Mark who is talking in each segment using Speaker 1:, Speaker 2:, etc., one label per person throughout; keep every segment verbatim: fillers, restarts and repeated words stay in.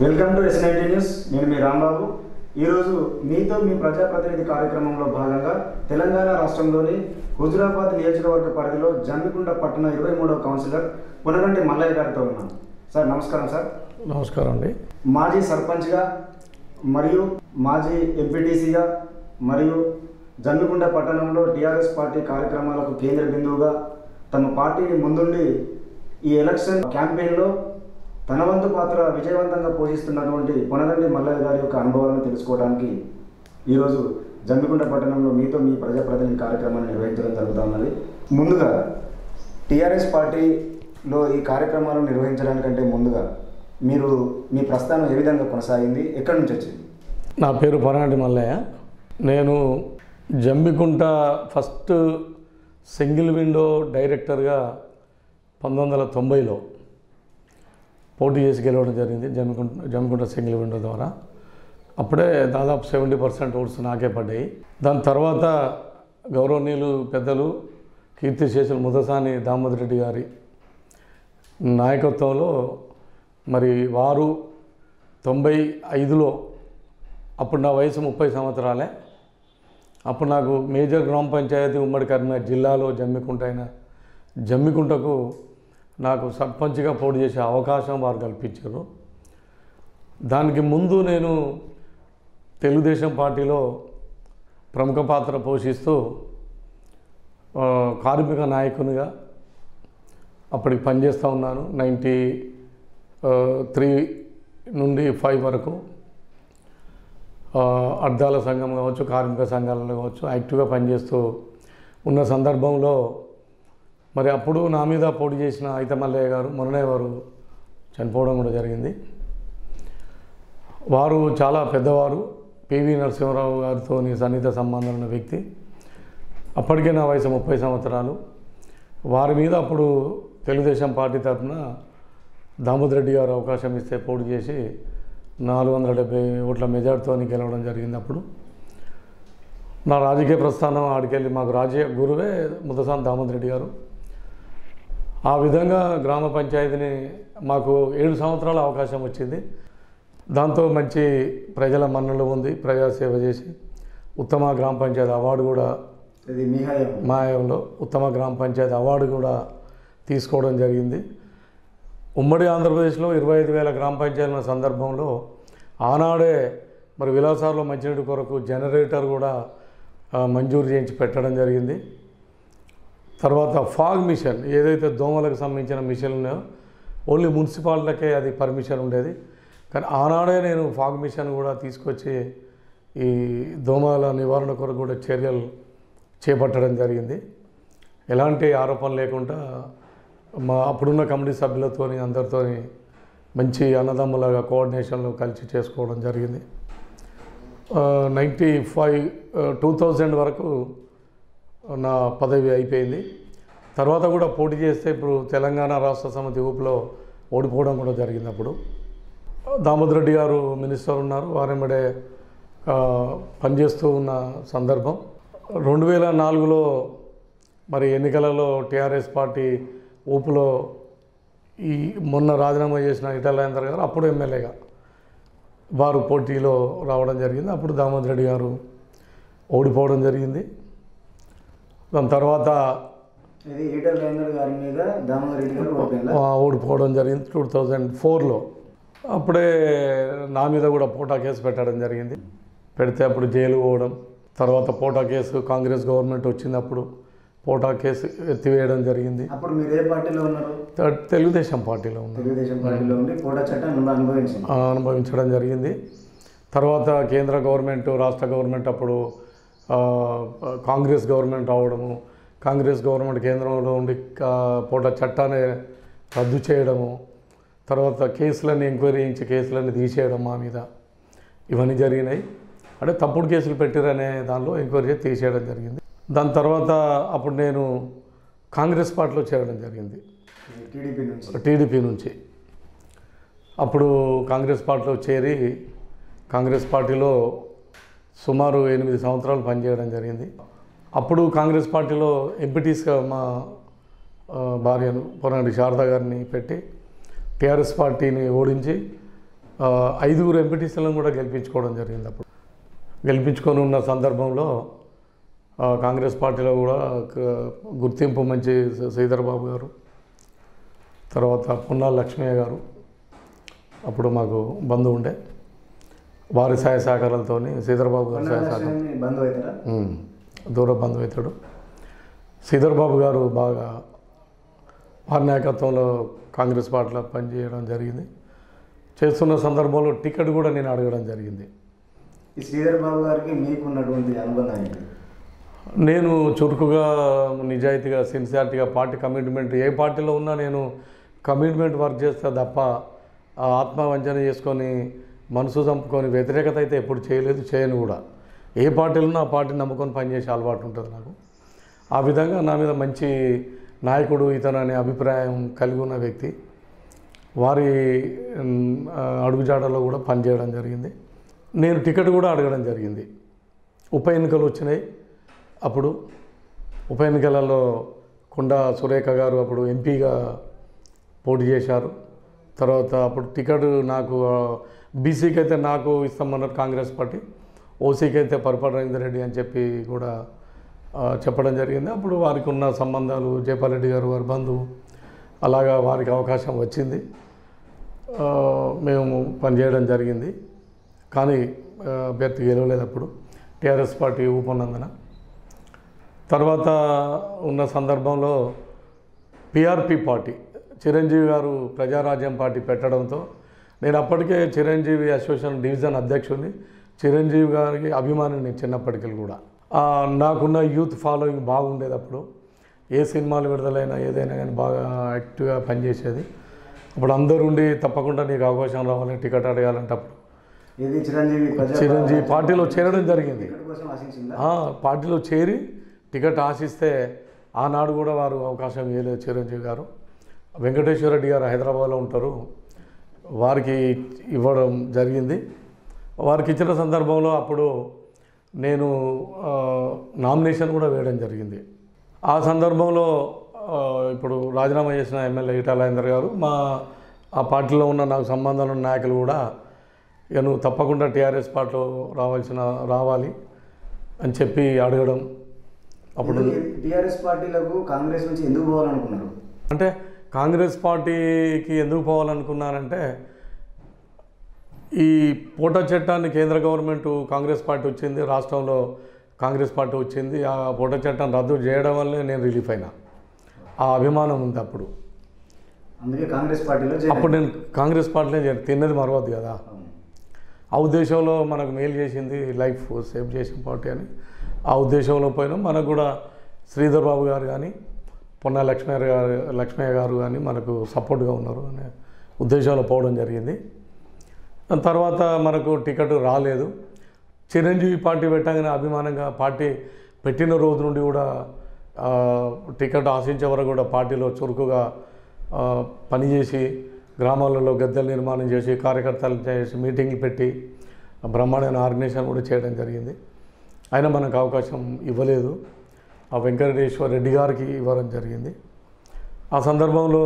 Speaker 1: Welcome to S ninety news. నేను మీ రాంబాబు. ఈరోజు మీతో మీ ప్రజాప్రతినిధి కార్యక్రమంలో భాగంగా తెలంగాణ రాష్ట్రంలోని హుజురాబాద్ నియోజకవర్గ పరిధిలో జమ్మికుంట పట్టణ ఇరవై మూడవ కౌన్సిలర్ పునగంటి మల్లయ్య గారితో ఉన్నాను. సార్ నమస్కారం. సార్
Speaker 2: నమస్కారం అండి.
Speaker 1: మాజీ సర్పంచ్గా మరియు మాజీ ఎంపీటీసీగా మరియు జమ్మికుంట పట్టణంలో టీఆర్ఎస్ పార్టీ కార్యక్రమాలకు కేంద్ర బిందువుగా తమ పార్టీని ముందుండి ఈ ఎలక్షన్ క్యాంపెయిన్లో తన వంతు పాత్ర విజయవంతంగా పోషిస్తున్నటువంటి పునగంటి మల్లయ్య గారి యొక్క అనుభవాలను తెలుసుకోవడానికి ఈరోజు జమ్మికుంట పట్టణంలో మీతో మీ ప్రజాప్రతినిధి కార్యక్రమాన్ని నిర్వహించడం జరుగుతూ ఉన్నది. ముందుగా టీఆర్ఎస్ పార్టీలో ఈ కార్యక్రమాలను నిర్వహించడానికంటే ముందుగా మీరు మీ ప్రస్థానం ఏ విధంగా కొనసాగింది, ఎక్కడి నుంచి వచ్చింది?
Speaker 2: నా పేరు పునగంటి మల్లయ్య. నేను జమ్మికుంట ఫస్ట్ సింగిల్ విండో డైరెక్టర్గా పంతొమ్మిది వందల తొంభైలో పోటీ చేసి గెలవడం జరిగింది జమ్మికుంట జమ్మికుంట సింగిల్ విండో ద్వారా. అప్పుడే దాదాపు సెవెంటీ పర్సెంట్ ఓట్స్ నాకే పడ్డాయి. దాని తర్వాత గౌరవనీయులు పెద్దలు కీర్తిశేషులు ముదసాని దామోదర్ రెడ్డి గారి నాయకత్వంలో మరి వారు తొంభై ఐదులో అప్పుడు నా వయసు ముప్పై సంవత్సరాలే. అప్పుడు నాకు మేజర్ గ్రామ పంచాయతీ ఉమ్మడి కరీంనగర్ జిల్లాలో జమ్మికుంట అయిన జమ్మికుంటకు నాకు సర్పంచ్గా పోటీ చేసే అవకాశం వారు కల్పించారు. దానికి ముందు నేను తెలుగుదేశం పార్టీలో ప్రముఖ పాత్ర పోషిస్తూ కార్మిక నాయకునిగా అప్పటికి పనిచేస్తూ ఉన్నాను. నైంటీ త్రీ నుండి ఫైవ్ వరకు అర్ధాల సంఘం కావచ్చు, కార్మిక సంఘాలలో కావచ్చు యాక్టివ్గా పనిచేస్తూ ఉన్న సందర్భంలో మరి అప్పుడు నా మీద పోటీ చేసిన అయితే మల్లయ్య గారు మొన్ననే వారు చనిపోవడం కూడా జరిగింది. వారు చాలా పెద్దవారు, పివి నరసింహారావు గారితో సన్నిహిత సంబంధం ఉన్న వ్యక్తి. అప్పటికే నా వయసు ముప్పై సంవత్సరాలు. వారి మీద అప్పుడు తెలుగుదేశం పార్టీ తరఫున దామోదర్ రెడ్డి గారు అవకాశం ఇస్తే పోటీ చేసి నాలుగు వందల డెబ్బై ఓట్ల మెజార్టీతో గెలవడం జరిగింది. అప్పుడు నా రాజకీయ ప్రస్థానం ఆడికెళ్ళి మాకు రాజకీయ గురువే ముదసాని దామోదర్ రెడ్డి గారు. ఆ విధంగా గ్రామ పంచాయతీని మాకు ఏడు సంవత్సరాల అవకాశం వచ్చింది. దాంతో మంచి ప్రజల మన్ననలు ఉంది, ప్రజాసేవ చేసి ఉత్తమ గ్రామ పంచాయతీ అవార్డు కూడా మాయంలో ఉత్తమ గ్రామ పంచాయతీ అవార్డు కూడా తీసుకోవడం జరిగింది. ఉమ్మడి ఆంధ్రప్రదేశ్లో ఇరవై ఐదు వేల గ్రామ పంచాయతీల సందర్భంలో ఆనాడే మరి విలాసాల్లో మంచినీటి కొరకు జనరేటర్ కూడా మంజూరు చేయించి పెట్టడం జరిగింది. తర్వాత ఫాగ్ మిషన్, ఏదైతే దోమలకు సంబంధించిన మిషన్ ఉన్నాయో ఓన్లీ మున్సిపాలిటీలకే అది పర్మిషన్ ఉండేది. కానీ ఆనాడే నేను ఫాగ్ మిషన్ కూడా తీసుకొచ్చి ఈ దోమల నివారణ కొరకు కూడా చర్యలు చేపట్టడం జరిగింది. ఎలాంటి ఆరోపణ లేకుండా మా అప్పుడున్న కమిటీ సభ్యులతో అందరితో మంచి అన్నదమ్ములాగా కోఆర్డినేషన్లో కలిసి చేసుకోవడం జరిగింది. నైంటీ ఫైవ్ టూ థౌజండ్ వరకు నా పదవి అయిపోయింది. తర్వాత కూడా పోటీ చేస్తే ఇప్పుడు తెలంగాణ రాష్ట్ర సమితి ఊపులో ఓడిపోవడం కూడా జరిగింది. అప్పుడు దామోదర్ రెడ్డి గారు మినిస్టర్ ఉన్నారు, వారెంబడే పనిచేస్తూ ఉన్న సందర్భం. రెండు వేల నాలుగులో మరి ఎన్నికలలో టీఆర్ఎస్ పార్టీ ఊపులో ఈ మొన్న రాజీనామా చేసిన ఈటెల రాజేందర్ గారు అప్పుడు ఎమ్మెల్యేగా వారు పోటీలో రావడం జరిగింది. అప్పుడు దామోదర్ రెడ్డి గారు ఓడిపోవడం జరిగింది. దాని తర్వాత ఓడిపోవడం జరిగింది టూ థౌజండ్ ఫోర్లో. అప్పుడే నా మీద కూడా పోటా కేసు పెట్టడం జరిగింది. పెడితే అప్పుడు జైలు పోవడం, తర్వాత పోటా కేసు కాంగ్రెస్ గవర్నమెంట్ వచ్చినప్పుడు పోటా కేసు ఎత్తివేయడం జరిగింది.
Speaker 1: అప్పుడు మీరు ఏ పార్టీలో ఉన్నారు?
Speaker 2: తెలుగుదేశం పార్టీలో ఉన్నారు.
Speaker 1: తెలుగుదేశం పార్టీలో ఉండి పోటా చట్టం
Speaker 2: అనుభవించడం జరిగింది. తర్వాత కేంద్ర గవర్నమెంట్, రాష్ట్ర గవర్నమెంట్ అప్పుడు కాంగ్రెస్ గవర్నమెంట్ రావడము, కాంగ్రెస్ గవర్నమెంట్ కేంద్రంలో ఉండి పోటా చట్టాన్ని రద్దు చేయడము, తర్వాత కేసులన్నీ ఎంక్వైరీ చేయించి కేసులన్నీ తీసేయడం మా మీద, ఇవన్నీ జరిగినాయి. అంటే తప్పుడు కేసులు పెట్టారనే దానిలో ఎంక్వైరీ చేసి తీసేయడం జరిగింది. దాని తర్వాత అప్పుడు నేను కాంగ్రెస్ పార్టీలో చేరడం జరిగింది,
Speaker 1: టీడీపీ నుంచి
Speaker 2: టీడీపీ నుంచి అప్పుడు కాంగ్రెస్ పార్టీలో చేరి కాంగ్రెస్ పార్టీలో సుమారు ఎనిమిది సంవత్సరాలు పనిచేయడం జరిగింది. అప్పుడు కాంగ్రెస్ పార్టీలో ఎంపీటీస్గా మా భార్యను పునగంటి శారద గారిని పెట్టి టీఆర్ఎస్ పార్టీని ఓడించి ఐదుగురు ఎంపీటీసీలను కూడా గెలిపించుకోవడం జరిగింది. అప్పుడు గెలిపించుకొని ఉన్న సందర్భంలో కాంగ్రెస్ పార్టీలో కూడా గుర్తింపు మంచి శ్రీధర్ బాబు గారు, తర్వాత పున్నాల లక్ష్మయ్య గారు అప్పుడు మాకు బంధువు ఉండే, వారి సహాయ సహకారాలతో శ్రీధర్ బాబు గారు సహాయ సహకారం దూర బంధువు అవుతాడు. శ్రీధర్ బాబు గారు బాగా వారి నాయకత్వంలో కాంగ్రెస్ పార్టీలో పనిచేయడం జరిగింది. చేస్తున్న సందర్భంలో టికెట్ కూడా నేను అడగడం జరిగింది.
Speaker 1: ఈ శ్రీధర్ బాబు గారికి మీకు ఉన్నటువంటి అనుబంధం ఏంటి?
Speaker 2: నేను చురుకుగా, నిజాయితీగా, సిన్సియారిటీగా పార్టీ కమిట్మెంట్, ఏ పార్టీలో ఉన్నా నేను కమిట్మెంట్ వర్క్ చేస్తే తప్ప ఆత్మవంచన చేసుకొని మనసు చంపుకొని వ్యతిరేకత అయితే ఎప్పుడు చేయలేదు, చేయను కూడా. ఏ పార్టీలో ఉన్నా ఆ పార్టీని నమ్ముకొని పనిచేసే అలవాటు ఉంటుంది నాకు. ఆ విధంగా నా మీద మంచి నాయకుడు ఇతను అనే అభిప్రాయం కలిగి ఉన్న వ్యక్తి. వారి అడుగుజాడలో కూడా పనిచేయడం జరిగింది. నేను టికెట్ కూడా అడగడం జరిగింది. ఉప ఎన్నికలు వచ్చినాయి. అప్పుడు ఉప ఎన్నికలలో కొండా సురేఖ గారు అప్పుడు ఎంపీగా పోటీ చేశారు. తర్వాత అప్పుడు టికెట్ నాకు బీసీకి అయితే నాకు ఇస్తామన్నారు కాంగ్రెస్ పార్టీ, ఓసీకి అయితే పరపతి రవీందర్ రెడ్డి అని చెప్పి కూడా చెప్పడం జరిగింది. అప్పుడు వారికి ఉన్న సంబంధాలు, జయపాల్ రెడ్డి గారు వారి బంధువు, అలాగా వారికి అవకాశం వచ్చింది. మేము పనిచేయడం జరిగింది. కానీ అభ్యర్థి గెలవలేదు అప్పుడు, టీఆర్ఎస్ పార్టీ ఊపన్నందున. తర్వాత ఉన్న సందర్భంలో పిఆర్పి పార్టీ, చిరంజీవి గారు ప్రజారాజ్యం పార్టీ పెట్టడంతో నేను అప్పటికే చిరంజీవి అసోసియేషన్ డివిజన్ అధ్యక్షుడిని, చిరంజీవి గారికి అభిమానిని చిన్నప్పటికీ కూడా. నాకున్న యూత్ ఫాలోయింగ్ బాగుండేది. అప్పుడు ఏ సినిమాలు విడుదలైనా ఏదైనా కానీ బాగా యాక్టివ్గా పనిచేసేది. అప్పుడు అందరూ ఉండి తప్పకుండా నీకు అవకాశం రావాలి, టికెట్ అడగాలంటే అప్పుడు
Speaker 1: చిరంజీవి
Speaker 2: చిరంజీవి పార్టీలో చేరడం జరిగింది. పార్టీలో చేరి టికెట్ ఆశిస్తే ఆనాడు కూడా వారు అవకాశం ఇవ్వలేదు చిరంజీవి గారు. వెంకటేశ్వర రెడ్డి గారు హైదరాబాద్లో ఉంటారు, వారికి ఇవ్వడం జరిగింది. వారికి ఇచ్చిన సందర్భంలో అప్పుడు నేను నామినేషన్ కూడా వేయడం జరిగింది. ఆ సందర్భంలో ఇప్పుడు రాజీనామా చేసిన ఎమ్మెల్యే ఈటల రాజేందర్ గారు, మా ఆ పార్టీలో ఉన్న నాకు సంబంధాలు ఉన్న నాయకులు కూడా ఇక నువ్వు తప్పకుండా టీఆర్ఎస్ పార్టీలో రావాల్సిన రావాలి అని చెప్పి అడగడం. అప్పుడు
Speaker 1: టీఆర్ఎస్ పార్టీలకు కాంగ్రెస్ నుంచి ఎందుకు పోవాలనుకున్నారు?
Speaker 2: అంటే కాంగ్రెస్ పార్టీకి ఎందుకు పోవాలనుకున్నానంటే, ఈ పోటా చట్టాన్ని కేంద్ర గవర్నమెంట్ కాంగ్రెస్ పార్టీ వచ్చింది, రాష్ట్రంలో కాంగ్రెస్ పార్టీ వచ్చింది. ఆ పోటా చట్టాన్ని రద్దు చేయడం వల్లే నేను రిలీఫ్ అయినా. ఆ అభిమానం ఉంది అప్పుడు.
Speaker 1: అందుకే కాంగ్రెస్ పార్టీలో
Speaker 2: అప్పుడు నేను కాంగ్రెస్ పార్టీలో తిన్నది మరవద్దు కదా. ఆ ఉద్దేశంలో మనకు మేలు చేసింది, లైఫ్ సేవ్ చేసిన పార్టీ అని ఆ ఉద్దేశంలో పోయినాం. మనకు కూడా శ్రీధర్ బాబు గారు కానీ, పొన్నా లక్ష్మయ్య గారు లక్ష్మయ్య గారు కానీ మనకు సపోర్ట్గా ఉన్నారు అనే ఉద్దేశంలో పోవడం జరిగింది. తర్వాత మనకు టికెట్ రాలేదు. చిరంజీవి పార్టీ పెట్టగానే అభిమానంగా పార్టీ పెట్టిన రోజు నుండి కూడా టికెట్ ఆశించే వరకు కూడా పార్టీలో చురుకుగా పనిచేసి, గ్రామాలలో గద్దెల నిర్మాణం చేసి, కార్యకర్తలు చేసి, మీటింగ్లు పెట్టి బ్రహ్మాండమైన ఆర్గనైజేషన్ కూడా చేయడం జరిగింది. అయినా మనకు అవకాశం ఇవ్వలేదు. ఆ వెంకటేశ్వర రెడ్డి గారికి ఇవ్వడం జరిగింది. ఆ సందర్భంలో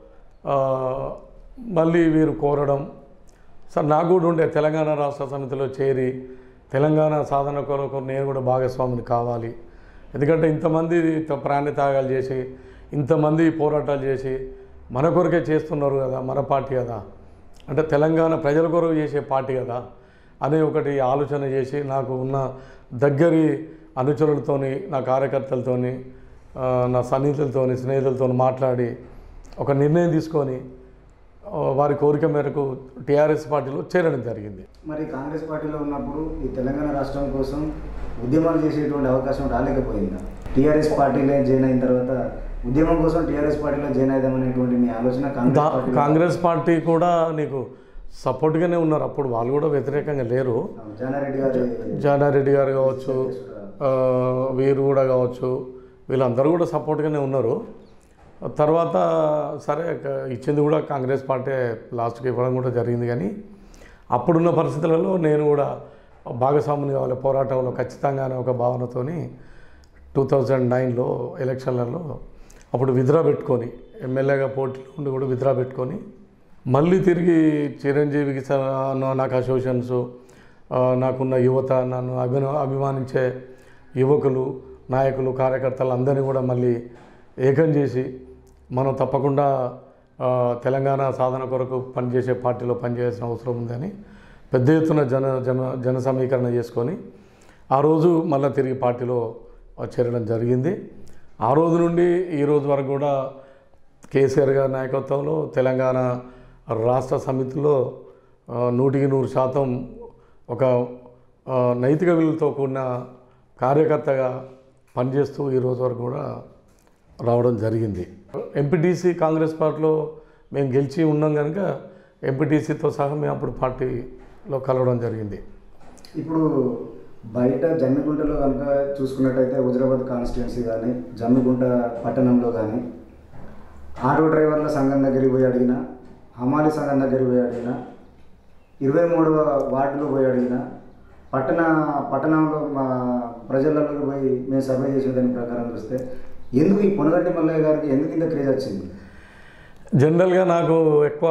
Speaker 2: మళ్ళీ వీరు కోరడం, సార్ నాకు కూడా ఉండే తెలంగాణ రాష్ట్ర సమితిలో చేరి తెలంగాణ సాధన కొరకు నేను కూడా భాగస్వామిని కావాలి. ఎందుకంటే ఇంతమంది ప్రాణత్యాగాలు చేసి, ఇంతమంది పోరాటాలు చేసి మన కొరకే చేస్తున్నారు కదా, మన పార్టీ కదా, అంటే తెలంగాణ ప్రజల కొరకు చేసే పార్టీ కదా అనే ఒకటి ఆలోచన చేసి, నాకు ఉన్న దగ్గరి అనుచరులతోని, నా కార్యకర్తలతోని, నా సన్నిహితులతోని, స్నేహితులతో మాట్లాడి ఒక నిర్ణయం తీసుకొని వారి కోరిక మేరకు టీఆర్ఎస్ పార్టీలో చేరడం జరిగింది.
Speaker 1: మరి కాంగ్రెస్ పార్టీలో ఉన్నప్పుడు ఈ తెలంగాణ రాష్ట్రం కోసం ఉద్యమాలు చేసేటువంటి అవకాశం రాలేకపోయిందా? టీఆర్ఎస్ పార్టీలో జాయిన్ అయిన తర్వాత ఉద్యమం కోసం టీఆర్ఎస్ పార్టీలో జాయిన్ అయిదామనేటువంటి మీ ఆలోచన
Speaker 2: కాంగ్రెస్ పార్టీ కూడా నీకు సపోర్ట్గానే ఉన్నారు. అప్పుడు వాళ్ళు కూడా వ్యతిరేకంగా లేరు.
Speaker 1: జానారెడ్డి గారు
Speaker 2: జానారెడ్డి గారు కావచ్చు, వీరు కూడా కావచ్చు, వీళ్ళందరూ కూడా సపోర్ట్గానే ఉన్నారు. తర్వాత సరే ఇచ్చింది కూడా కాంగ్రెస్ పార్టీ లాస్ట్కి ఇవ్వడం కూడా జరిగింది. కానీ అప్పుడున్న పరిస్థితులలో నేను కూడా భాగస్వామిని కావాలి పోరాటంలో ఖచ్చితంగా అనే ఒక భావనతోని టూ థౌజండ్ నైన్లో ఎలక్షన్లలో అప్పుడు విత్డ్రా పెట్టుకొని, ఎమ్మెల్యేగా పోటీలో ఉండి కూడా విత్డ్రా పెట్టుకొని మళ్ళీ తిరిగి చిరంజీవికి స- నాకు అసోసియేషన్స్, నాకున్న యువత, నన్ను అభిన అభిమానించే యువకులు, నాయకులు, కార్యకర్తలు అందరినీ కూడా మళ్ళీ ఏకం చేసి మనం తప్పకుండా ఆ, తెలంగాణ సాధన కొరకు పనిచేసే పార్టీలో పనిచేయాల్సిన అవసరం ఉందని పెద్ద ఎత్తున జన జన జన సమీకరణ చేసుకొని ఆ రోజు మళ్ళీ తిరిగి పార్టీలో చేరడం జరిగింది. ఆ రోజు నుండి ఈ రోజు వరకు కూడా కేసీఆర్ గారి నాయకత్వంలో తెలంగాణ రాష్ట్ర సమితిలో ఆ, నూటికి నూరు శాతం ఒక ఆ, నైతిక విలువలతో కూడిన కార్యకర్తగా పనిచేస్తూ ఈ రోజు వరకు కూడా రావడం జరిగింది. ఎంపీటీసీ కాంగ్రెస్ పార్టీలో మేము గెలిచి ఉన్నాం కనుక ఎంపీటీసీతో సహా మేము అప్పుడు పార్టీలో కలవడం జరిగింది.
Speaker 1: ఇప్పుడు బయట జమ్మిగుంటలో కనుక చూసుకున్నట్టయితే హుజరాబాద్ కాన్స్టిట్యున్సీ కానీ జమ్మిగుంట పట్టణంలో కానీ ఆటో డ్రైవర్ల సంఘం దగ్గరికి పోయి అడిగినా, హమాలి సంఘం దగ్గరికి పోయి అడిగినా, ఇరవై మూడవ వార్డులో పోయి అడిగినా, పట్టణ పట్టణంలో మా ప్రజలలోకి పోయి మేము సర్వే చేసిన దాని ప్రకారం చూస్తే ఎందుకు ఈ పొనగంటి మల్లయ్య గారికి ఎందుకు ఇంత క్రేజ్ వచ్చింది?
Speaker 2: జనరల్గా నాకు ఎక్కువ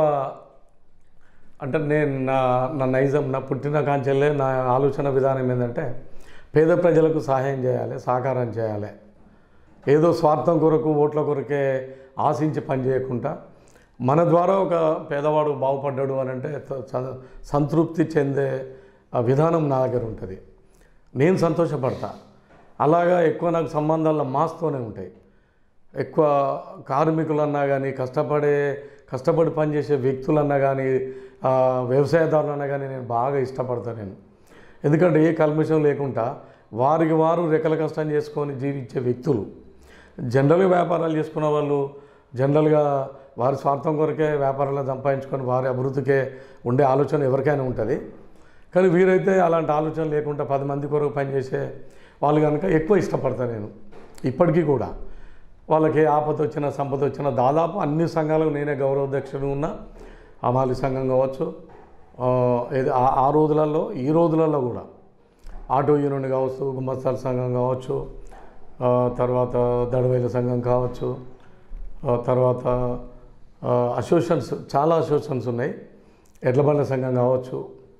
Speaker 2: అంటే నేను నా నా నైజం, నా పుట్టిన కాంచెల్లే నా ఆలోచన విధానం ఏంటంటే పేద ప్రజలకు సహాయం చేయాలి, సహకారం చేయాలి. ఏదో స్వార్థం కొరకు, ఓట్ల కొరకే ఆశించి పని చేయకుండా మన ద్వారా ఒక పేదవాడు బాగుపడ్డాడు అని అంటే స- సంతృప్తి చెందే ఆ విధానం నా దగ్గర ఉంటుంది. నేను సంతోషపడతా. అలాగా ఎక్కువ నాకు సంబంధాల మాస్తోనే ఉంటాయి. ఎక్కువ కార్మికులన్నా కానీ, కష్టపడే కష్టపడి పనిచేసే వ్యక్తులన్నా కానీ, వ్యవసాయదారులన్నా కానీ నేను బాగా ఇష్టపడతాను నేను. ఎందుకంటే ఏ కల్మిషం లేకుండా వారికి వారు రెక్కల కష్టం చేసుకొని జీవించే వ్యక్తులు. జనరల్గా వ్యాపారాలు చేసుకున్న వాళ్ళు జనరల్గా వారి స్వార్థం కొరకే వ్యాపారాలు సంపాదించుకొని వారి అభివృద్ధికే ఉండే ఆలోచన ఎవరికైనా ఉంటుంది. కానీ వీరైతే అలాంటి ఆలోచన లేకుండా పది మంది కొరకు పనిచేసే వాళ్ళు కనుక ఎక్కువ ఇష్టపడతాను నేను. ఇప్పటికీ కూడా వాళ్ళకి ఏ ఆపద వచ్చినా, సంపద వచ్చినా దాదాపు అన్ని సంఘాలకు నేనే గౌరవాధ్యక్షుడు ఉన్నా. హమాలి సంఘం కావచ్చు, ఆ, ఏది ఆ- ఆ రోజులలో ఈ రోజులలో కూడా ఆటో యూనియన్ కావచ్చు, గుమ్మస్తాల సంఘం కావచ్చు, ఆ, తర్వాత దడవేల సంఘం కావచ్చు, ఆ, తర్వాత అసోసియేషన్స్ చాలా అసోసియేషన్స్ ఉన్నాయి. ఎడ్లబండ్ల సంఘం కావచ్చు.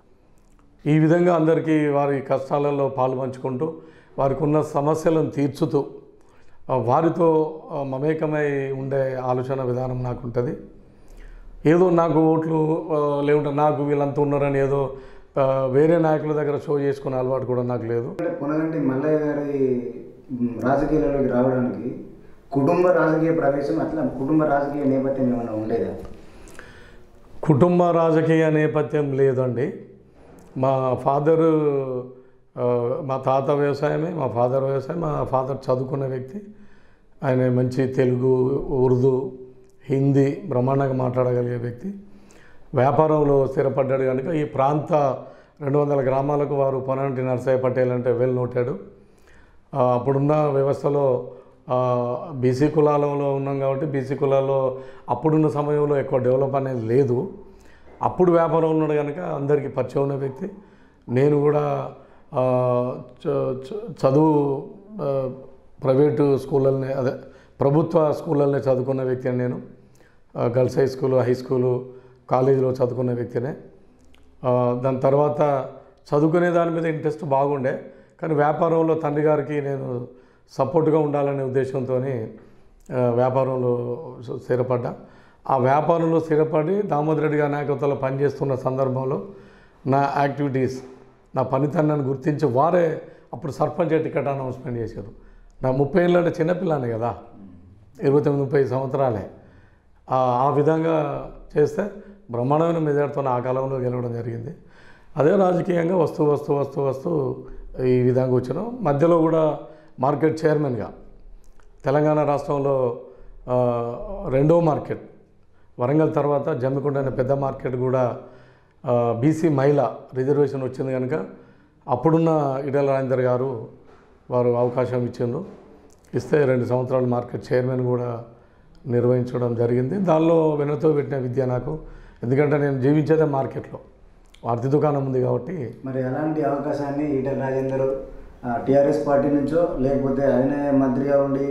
Speaker 2: ఈ విధంగా అందరికీ వారి కష్టాలలో పాలు పంచుకుంటూ వారికి ఉన్న సమస్యలను తీర్చుతూ ఆ, వారితో ఆ, మమేకమై ఉండే ఆలోచన విధానం నాకు ఉంటుంది. ఏదో నాకు ఓట్లు ఆ, లేకుంటే నాకు వీళ్ళంతా ఉన్నారని ఏదో ఆ, వేరే నాయకుల దగ్గర షో చేసుకునే అలవాటు కూడా నాకు లేదు.
Speaker 1: అంటే పొనగంటి మల్లయ్య గారి మ్, రాజకీయాలలోకి రావడానికి కుటుంబ రాజకీయ ప్రవేశం, అట్లా కుటుంబ రాజకీయ నేపథ్యం ఏమైనా ఉండేదా?
Speaker 2: కుటుంబ రాజకీయ నేపథ్యం లేదండి. మా ఫాదరు ఆ, మా తాత వ్యవసాయమే, మా ఫాదర్ వ్యవసాయం. మా ఫాదర్ చదువుకున్న వ్యక్తి. ఆయన మంచి తెలుగు, ఉర్దూ, హిందీ బ్రహ్మాండంగా మాట్లాడగలిగే వ్యక్తి. వ్యాపారంలో స్థిరపడ్డాడు కనుక ఈ ప్రాంత రెండు వందల గ్రామాలకు వారు పొనంటి నరసయ్య పటేల్ అంటే వెల్ నోటాడు. ఆ, అప్పుడున్న వ్యవస్థలో బీసీ కులాలలో ఉన్నాం కాబట్టి బీసీ కులాల్లో అప్పుడున్న సమయంలో ఎక్కువ డెవలప్ అనేది లేదు. అప్పుడు వ్యాపారం ఉన్నాడు కనుక అందరికీ పరిచయం ఉన్న వ్యక్తి. నేను కూడా ఆ, చ- చ- చదువు ఆ, ప్రైవేటు స్కూళ్ళనే, అదే ప్రభుత్వ స్కూళ్ళనే చదువుకున్న వ్యక్తిని నేను. ఆ, girls high school, high school, కాలేజీలో చదువుకున్న వ్యక్తినే. ఆ, దాని తర్వాత చదువుకునే దాని మీద ఇంట్రెస్ట్ బాగుండే, కానీ వ్యాపారంలో తండ్రి గారికి నేను సపోర్ట్గా ఉండాలనే ఉద్దేశంతో వ్యాపారంలో స్థిరపడ్డా. ఆ వ్యాపారంలో స్థిరపడి దామోదర్ రెడ్డి గారి నాయకత్వంలో పనిచేస్తున్న సందర్భంలో నా యాక్టివిటీస్, నా పనితనాన్ని గుర్తించి వారే అప్పుడు సర్పంచ్ టికెట్ అనౌన్స్మెంట్ చేశారు. నా ముప్పై ఏళ్ళు అంటే చిన్నపిల్లానే కదా, ఇరవై తొమ్మిది ముప్పై సంవత్సరాలే. ఆ ఆ విధంగా చేస్తే బ్రహ్మాండమైన మెజార్టీతో ఆ కాలంలో గెలవడం జరిగింది. అదే రాజకీయంగా వస్తూ వస్తూ వస్తూ వస్తూ ఈ విధంగా వచ్చినాం. మధ్యలో కూడా మార్కెట్ చైర్మన్గా తెలంగాణ రాష్ట్రంలో ఆ, రెండో మార్కెట్ వరంగల్ తర్వాత జమ్మికుంట అనే పెద్ద మార్కెట్ కూడా బీసీ మహిళ రిజర్వేషన్ వచ్చింది కనుక అప్పుడున్న ఈటెల రాజేందర్ గారు వారు అవకాశం ఇచ్చిండ్రు. ఇస్తే రెండు సంవత్సరాలు మార్కెట్ చైర్మన్ కూడా నిర్వహించడం జరిగింది. దానిలో వెనుతో పెట్టిన విద్య నాకు, ఎందుకంటే నేను జీవించేదే మార్కెట్లో, వార్తి దుకాణం ఉంది కాబట్టి.
Speaker 1: మరి అలాంటి అవకాశాన్ని ఈటెల రాజేందర్ టీఆర్ఎస్ పార్టీ నుంచో లేకపోతే ఆయన మంత్రిగా ఉండి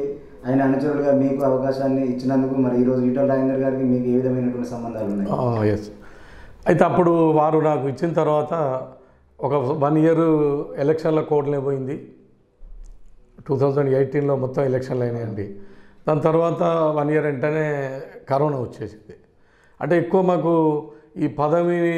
Speaker 1: ఆయన అనుచరులుగా మీకు అవకాశాన్ని ఇచ్చినందుకు మరి ఈరోజు ఈటల రాజేందర్ గారికి మీకు ఏ విధమైనటువంటి సంబంధాలు ఉన్నాయి?
Speaker 2: ఎస్. అయితే అప్పుడు వారు నాకు ఇచ్చిన తర్వాత ఒక వన్ ఇయర్ ఎలక్షన్ల కోడ్లే పోయింది. టూ థౌజండ్ ఎయిటీన్లో మొత్తం ఎలక్షన్లు అయినాయండి. దాని తర్వాత వన్ ఇయర్ వెంటనే కరోనా వచ్చేసింది. అంటే ఎక్కువ మాకు ఈ పదవిని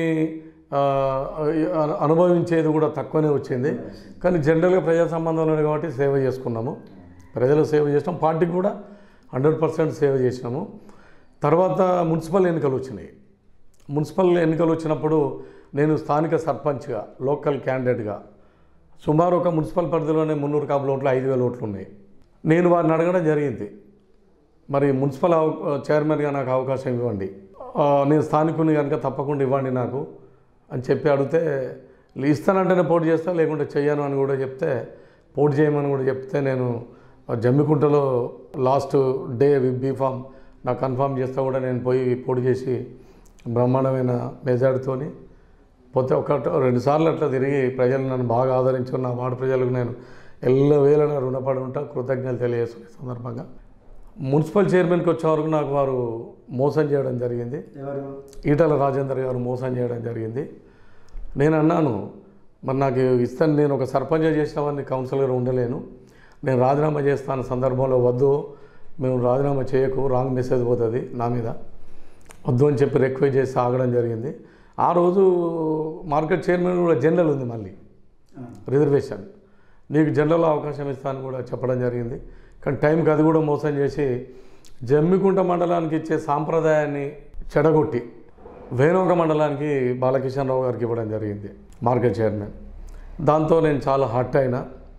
Speaker 2: అనుభవించేది కూడా తక్కువనే వచ్చింది. కానీ జనరల్గా ప్రజా సంబంధంలో కాబట్టి సేవ చేసుకున్నాము, ప్రజలకు సేవ చేసినాం, పార్టీకి కూడా హండ్రెడ్ పర్సెంట్ సేవ చేసినాము. తర్వాత మున్సిపల్ ఎన్నికలు వచ్చినాయి. మున్సిపల్ ఎన్నికలు వచ్చినప్పుడు నేను స్థానిక సర్పంచ్గా, లోకల్ క్యాండిడేట్గా సుమారు ఒక మున్సిపల్ పరిధిలోనే మున్నూరు కాపుల ఓట్లు ఐదు వేల ఓట్లు ఉన్నాయి. నేను వారిని అడగడం జరిగింది, మరి మున్సిపల్ చైర్మన్గా నాకు అవకాశం ఇవ్వండి, నేను స్థానికుని కనుక తప్పకుండా ఇవ్వండి నాకు అని చెప్పి అడిగితే, ఇస్తానంటేనే పోటీ చేస్తా లేకుంటే చెయ్యను అని కూడా చెప్తే, పోటీ చేయమని కూడా చెప్తే నేను జమ్మికుంటలో లాస్ట్ డే బీఫామ్ నాకు కన్ఫామ్ చేస్తే కూడా నేను పోయి పోటీ చేసి బ్రహ్మాండమైన మెజార్టీతోని పోతే ఒక రెండు సార్లు అట్లా తిరిగి ప్రజలు నన్ను బాగా ఆదరించుకున్న నా వార్డు ప్రజలకు నేను ఎల్లవేళలా రుణపడి ఉంటా, కృతజ్ఞతలు తెలియజేసుకునే సందర్భంగా మున్సిపల్ చైర్మన్కి వచ్చే వరకు నాకు వారు మోసం చేయడం జరిగింది. ఈటల రాజేందర్ గారు మోసం చేయడం జరిగింది. నేను అన్నాను, మరి నాకు ఇస్తాను, నేను ఒక సర్పంచ్ చేసిన వాడిని కౌన్సిలర్ ఉండలేను, నేను రాజీనామా చేస్తాను సందర్భంలో వద్దు, మేము రాజీనామా చేయకు, రాంగ్ మెసేజ్ పోతుంది నా మీద, వద్దు అని చెప్పి రిక్వెస్ట్ చేసి ఆగడం జరిగింది. ఆ రోజు మార్కెట్ చైర్మన్ కూడా జనరల్ ఉంది, మళ్ళీ రిజర్వేషన్, నీకు జనరల్ అవకాశం ఇస్తాను కూడా చెప్పడం జరిగింది. కానీ టైంకి అది కూడా మోసం చేసి జమ్మికుంట మండలానికి ఇచ్చే సాంప్రదాయాన్ని చెడగొట్టి వేణోక మండలానికి బాలకిషన్ రావు గారికి ఇవ్వడం జరిగింది మార్కెట్ చైర్మన్. దాంతో నేను చాలా హర్ట్ అయినా.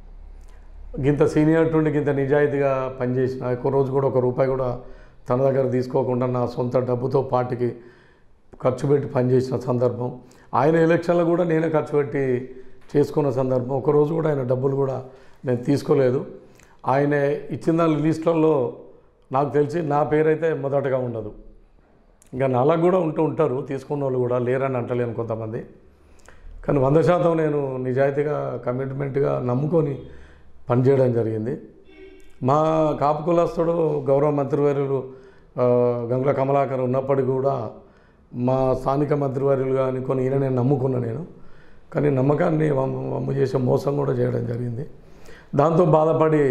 Speaker 2: గింత సీనియర్ ఉండి గింత నిజాయితీగా పనిచేసిన, ఎక్కువ రోజు కూడా ఒక రూపాయి కూడా తన దగ్గర తీసుకోకుండా నా సొంత డబ్బుతో పార్టీకి ఖర్చు పెట్టి పనిచేసిన సందర్భం, ఆయన ఎలక్షన్లో కూడా నేనే ఖర్చు పెట్టి చేసుకున్న సందర్భం, ఒకరోజు కూడా ఆయన డబ్బులు కూడా నేను తీసుకోలేదు. ఆయన ఇచ్చిన దాని లిస్టులలో నాకు తెలిసి నా పేరైతే మొదటగా ఉండదు. ఇంకా నాలుగు కూడా ఉంటూ ఉంటారు తీసుకున్న వాళ్ళు కూడా, లేరని అంటలేను కొంతమంది. కానీ వంద శాతం నేను నిజాయితీగా కమిట్మెంట్గా నమ్ముకొని పనిచేయడం జరిగింది. మా కాపు కులస్తుడు గౌరవ మంత్రివర్యులు గంగుల కమలాకర్ ఉన్నప్పటికీ కూడా మా స్థానిక మంత్రివర్యులుగా అనుకొని ఈయన నేను నమ్ముకున్నా నేను. కానీ నమ్మకాన్ని వమ్ము చేసే మోసం కూడా చేయడం జరిగింది. దాంతో బాధపడి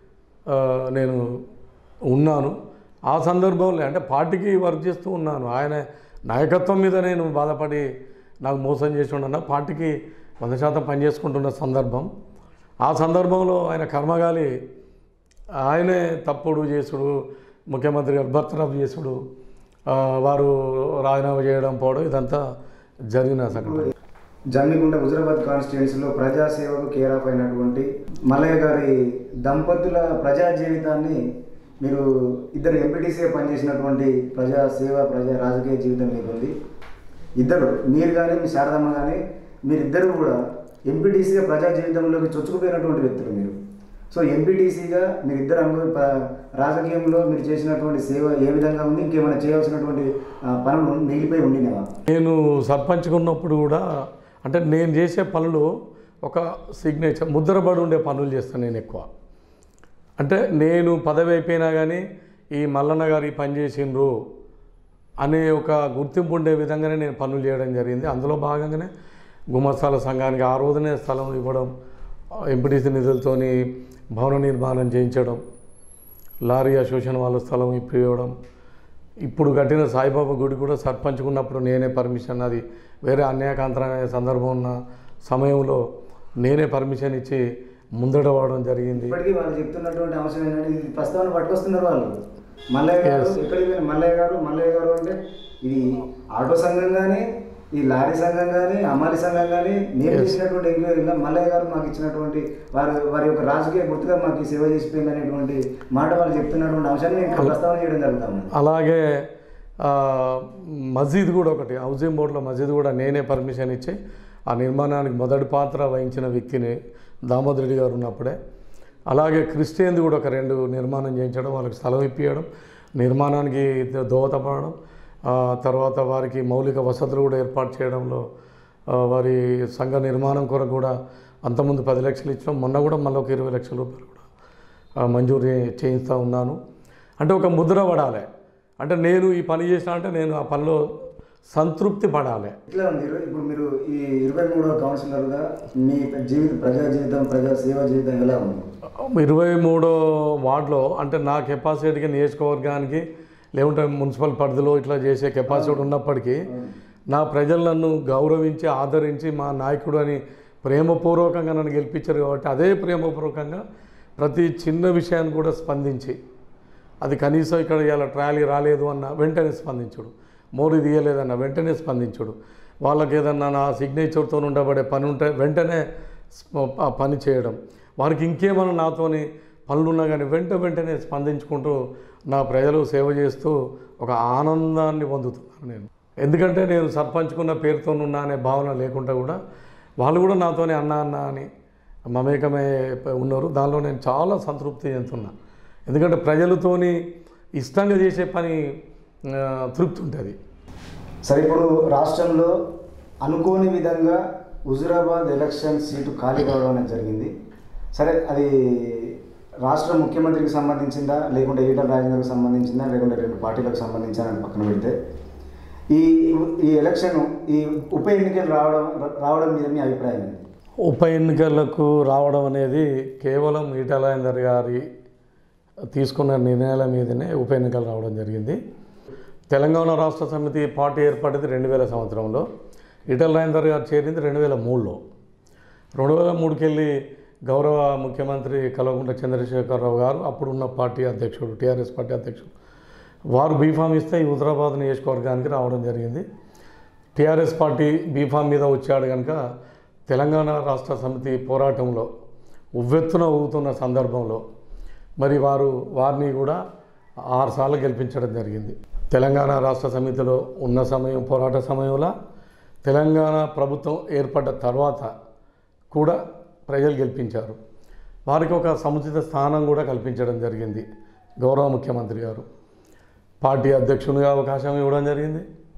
Speaker 2: నేను ఉన్నాను. ఆ సందర్భంలో అంటే పార్టీకి వర్క్ చేస్తూ ఉన్నాను, ఆయన నాయకత్వం మీద నేను బాధపడి నాకు మోసం చేసి ఉండన్నా పార్టీకి వంద శాతం పనిచేసుకుంటున్న సందర్భం. ఆ సందర్భంలో ఆయన కర్మగాలి ఆయనే తప్పుడు చేసుడు, ముఖ్యమంత్రి గారు బర్తరఫ్ చేసుడు, వారు రాజీనామా చేయడం పోవడం, ఇదంతా జరిగిన సంఘటన.
Speaker 1: జమ్మికుంట హుజరాబాద్ కాన్స్టిట్యున్సీలో ప్రజాసేవకు కేర్ ఆఫ్ అయినటువంటి మల్లయ్య గారి దంపతుల ప్రజా జీవితాన్ని మీరు ఇద్దరు ఎంపీటీసీగా పనిచేసినటువంటి ప్రజాసేవ ప్రజా రాజకీయ జీవితం మీకు ఉంది. ఇద్దరు మీరు కానీ మీ శారదమ్మ కానీ మీరిద్దరు కూడా ఎంపీటీసీగా ప్రజా జీవితంలోకి చొచ్చుకుపోయినటువంటి వ్యక్తులు మీరు. సో ఎంపీటీసీగా మీరిద్దరు అనుభవ రాజకీయంలో మీరు చేసినటువంటి సేవ ఏ విధంగా ఉంది, ఇంకేమైనా చేయవలసినటువంటి పనులు మిగిలిపోయి ఉండినవా?
Speaker 2: నేను సర్పంచ్గా ఉన్నప్పుడు కూడా అంటే నేను చేసే పనులు ఒక సిగ్నేచర్ ముద్రపడి ఉండే పనులు చేస్తాను నేను ఎక్కువ. అంటే నేను పదవి అయిపోయినా కానీ ఈ మల్లన్న గారు ఈ పని చేసిండ్రు అనే ఒక గుర్తింపు ఉండే విధంగానే నేను పనులు చేయడం జరిగింది. అందులో భాగంగానే గుమస్తాల సంఘానికి ఆ రోజునే స్థలం ఇవ్వడం, ఎంపీటీసీ నిధులతోని భవన నిర్మాణం చేయించడం, లారీ అసోసియేషన్ వాళ్ళ స్థలం ఇప్పుడు ఇవ్వడం, ఇప్పుడు కట్టిన సాయిబాబా గుడి కూడా సర్పంచ్గా ఉన్నప్పుడు నేనే పర్మిషన్, అది వేరే అన్యాయకాంతరమైన సందర్భం ఉన్న సమయంలో నేనే పర్మిషన్ ఇచ్చి ముందట వాడడం జరిగింది.
Speaker 1: ఇప్పటికీ వాళ్ళు చెప్తున్నటువంటి అంశం ఏంటంటే ఇది ప్రస్తావన పట్టుకొస్తున్నారు వాళ్ళు. మల్లయ్య గారు ఎక్కడికి పోయిన మల్లయ్య గారు మల్లయ్య గారు అంటే ఇది ఆటో సంఘం కానీ, ఈ లారీ సంఘం కానీ, అమ్మాలి సంఘం కానీ మేము చేసినటువంటి ఎంక్వైరీలో మల్లయ్య గారు మాకు ఇచ్చినటువంటి వారి వారి యొక్క రాజకీయ గుర్తుగా మాకు ఈ సేవ చేసిపోయింది అనేటువంటి మాట వాళ్ళు చెప్తున్నటువంటి అంశాన్ని నేను ప్రస్తావన చేయడం జరుగుతాము.
Speaker 2: అలాగే మస్జిద్ కూడా ఒకటి, హౌసింగ్ బోర్డులో మస్జిద్ కూడా నేనే పర్మిషన్ ఇచ్చి ఆ నిర్మాణానికి మొదటి పాత్ర వహించిన వ్యక్తిని దామోదర్ రెడ్డి గారు ఉన్నప్పుడే. అలాగే క్రిస్టియన్ది కూడా ఒక రెండు నిర్మాణం చేయించడం, వాళ్ళకి స్థలం ఇప్పించడం, నిర్మాణానికి దోహదపడడం, తర్వాత వారికి మౌలిక వసతులు కూడా ఏర్పాటు చేయడంలో వారి సంఘ నిర్మాణం కొరకు కూడా అంతకుముందు పది లక్షలు ఇచ్చినాం, మొన్న కూడా మళ్ళీ ఒక ఇరవై లక్షల రూపాయలు కూడా మంజూరు చేయిస్తూ ఉన్నాను. అంటే ఒక ముద్ర పడాలి, అంటే నేను ఈ పని చేసిన అంటే నేను ఆ పనిలో సంతృప్తి పడాలి.
Speaker 1: ఇట్లా ఉంది ఇప్పుడు మీరు ఈ ఇరవై మూడవ కౌన్సిలర్గా మీ జీవిత ప్రజా జీవితం ప్రజా సేవా జీవితం ఎలా ఉంది?
Speaker 2: ఇరవై మూడో వార్డులో అంటే నా కెపాసిటీకి నియోజకవర్గానికి లేకుంటే మున్సిపల్ పరిధిలో ఇట్లా చేసే కెపాసిటీ ఉన్నప్పటికీ నా ప్రజలు నన్ను గౌరవించి ఆదరించి మా నాయకుడు అని ప్రేమపూర్వకంగా నన్ను గెలిపించారు కాబట్టి అదే ప్రేమపూర్వకంగా ప్రతి చిన్న విషయాన్ని కూడా స్పందించి, అది కనీసం ఇక్కడ ఇలా ట్రాలీ రాలేదు అన్న వెంటనే స్పందించుడు, మోరీ తీయలేదన్న వెంటనే స్పందించుడు, వాళ్ళకి ఏదన్నా నా సిగ్నేచర్తో ఉండబడే పని ఉంటే వెంటనే ఆ పని చేయడం, వారికి ఇంకేమైనా నాతోని పనులున్నా కానీ వెంట వెంటనే స్పందించుకుంటూ నా ప్రజలు సేవ చేస్తూ ఒక ఆనందాన్ని పొందుతున్నాను నేను. ఎందుకంటే నేను సర్పంచుకున్న పేరుతోనున్నా అనే భావన లేకుండా కూడా వాళ్ళు కూడా నాతోనే అన్న అన్న అని మమేకమే ఉన్నారు. దానిలో నేను చాలా సంతృప్తి చెందుతున్నా. ఎందుకంటే ప్రజలతోని ఇష్టంగా చేసే పని తృప్తి ఉంటుంది.
Speaker 1: సరే, ఇప్పుడు రాష్ట్రంలో అనుకోని విధంగా హుజూరాబాద్ ఎలక్షన్ సీటు ఖాళీ కావడం అనేది జరిగింది. సరే, అది రాష్ట్ర ముఖ్యమంత్రికి సంబంధించిందా లేకుంటే ఈటల రాజేందర్కి సంబంధించిందా లేకుంటే రెండు పార్టీలకు సంబంధించిందా అని పక్కన పెడితే ఈ ఈ ఎలక్షన్ ఈ ఉప ఎన్నికలు రావడం రావడం మీద మీ అభిప్రాయం ఏంటి?
Speaker 2: ఉప ఎన్నికలకు రావడం అనేది కేవలం ఈటల రాజేందర్ గారి తీసుకున్న నిర్ణయాల మీదనే ఉప ఎన్నికలు రావడం జరిగింది. తెలంగాణ రాష్ట్ర సమితి పార్టీ ఏర్పడింది రెండు వేల సంవత్సరంలో, ఈటల రాజేందర్ గారు చేరింది రెండు వేల మూడులో. రెండు వేల మూడుకి వెళ్ళి గౌరవ ముఖ్యమంత్రి కల్వకుంట్ల చంద్రశేఖరరావు గారు అప్పుడున్న పార్టీ అధ్యక్షుడు, టీఆర్ఎస్ పార్టీ అధ్యక్షుడు, వారు బీఫామ్ ఇస్తే ఈ హుజూరాబాద్ నియోజకవర్గానికి రావడం జరిగింది. టీఆర్ఎస్ పార్టీ బీఫామ్ మీద వచ్చాడు కనుక తెలంగాణ రాష్ట్ర సమితి పోరాటంలో ఉవ్వెత్తున ఊగుతున్న సందర్భంలో మరి వారు వారిని కూడా ఆరు సార్లు గెలిపించడం జరిగింది. తెలంగాణ రాష్ట్ర సమితిలో ఉన్న సమయం పోరాట సమయంలో తెలంగాణ ప్రభుత్వం ఏర్పడ్డ తర్వాత కూడా ప్రజలు గెలిపించారు. వారికి ఒక సముచిత స్థానం కూడా కల్పించడం జరిగింది. గౌరవ ముఖ్యమంత్రి గారు పార్టీ అధ్యక్షునిగా అవకాశం ఇవ్వడం జరిగింది.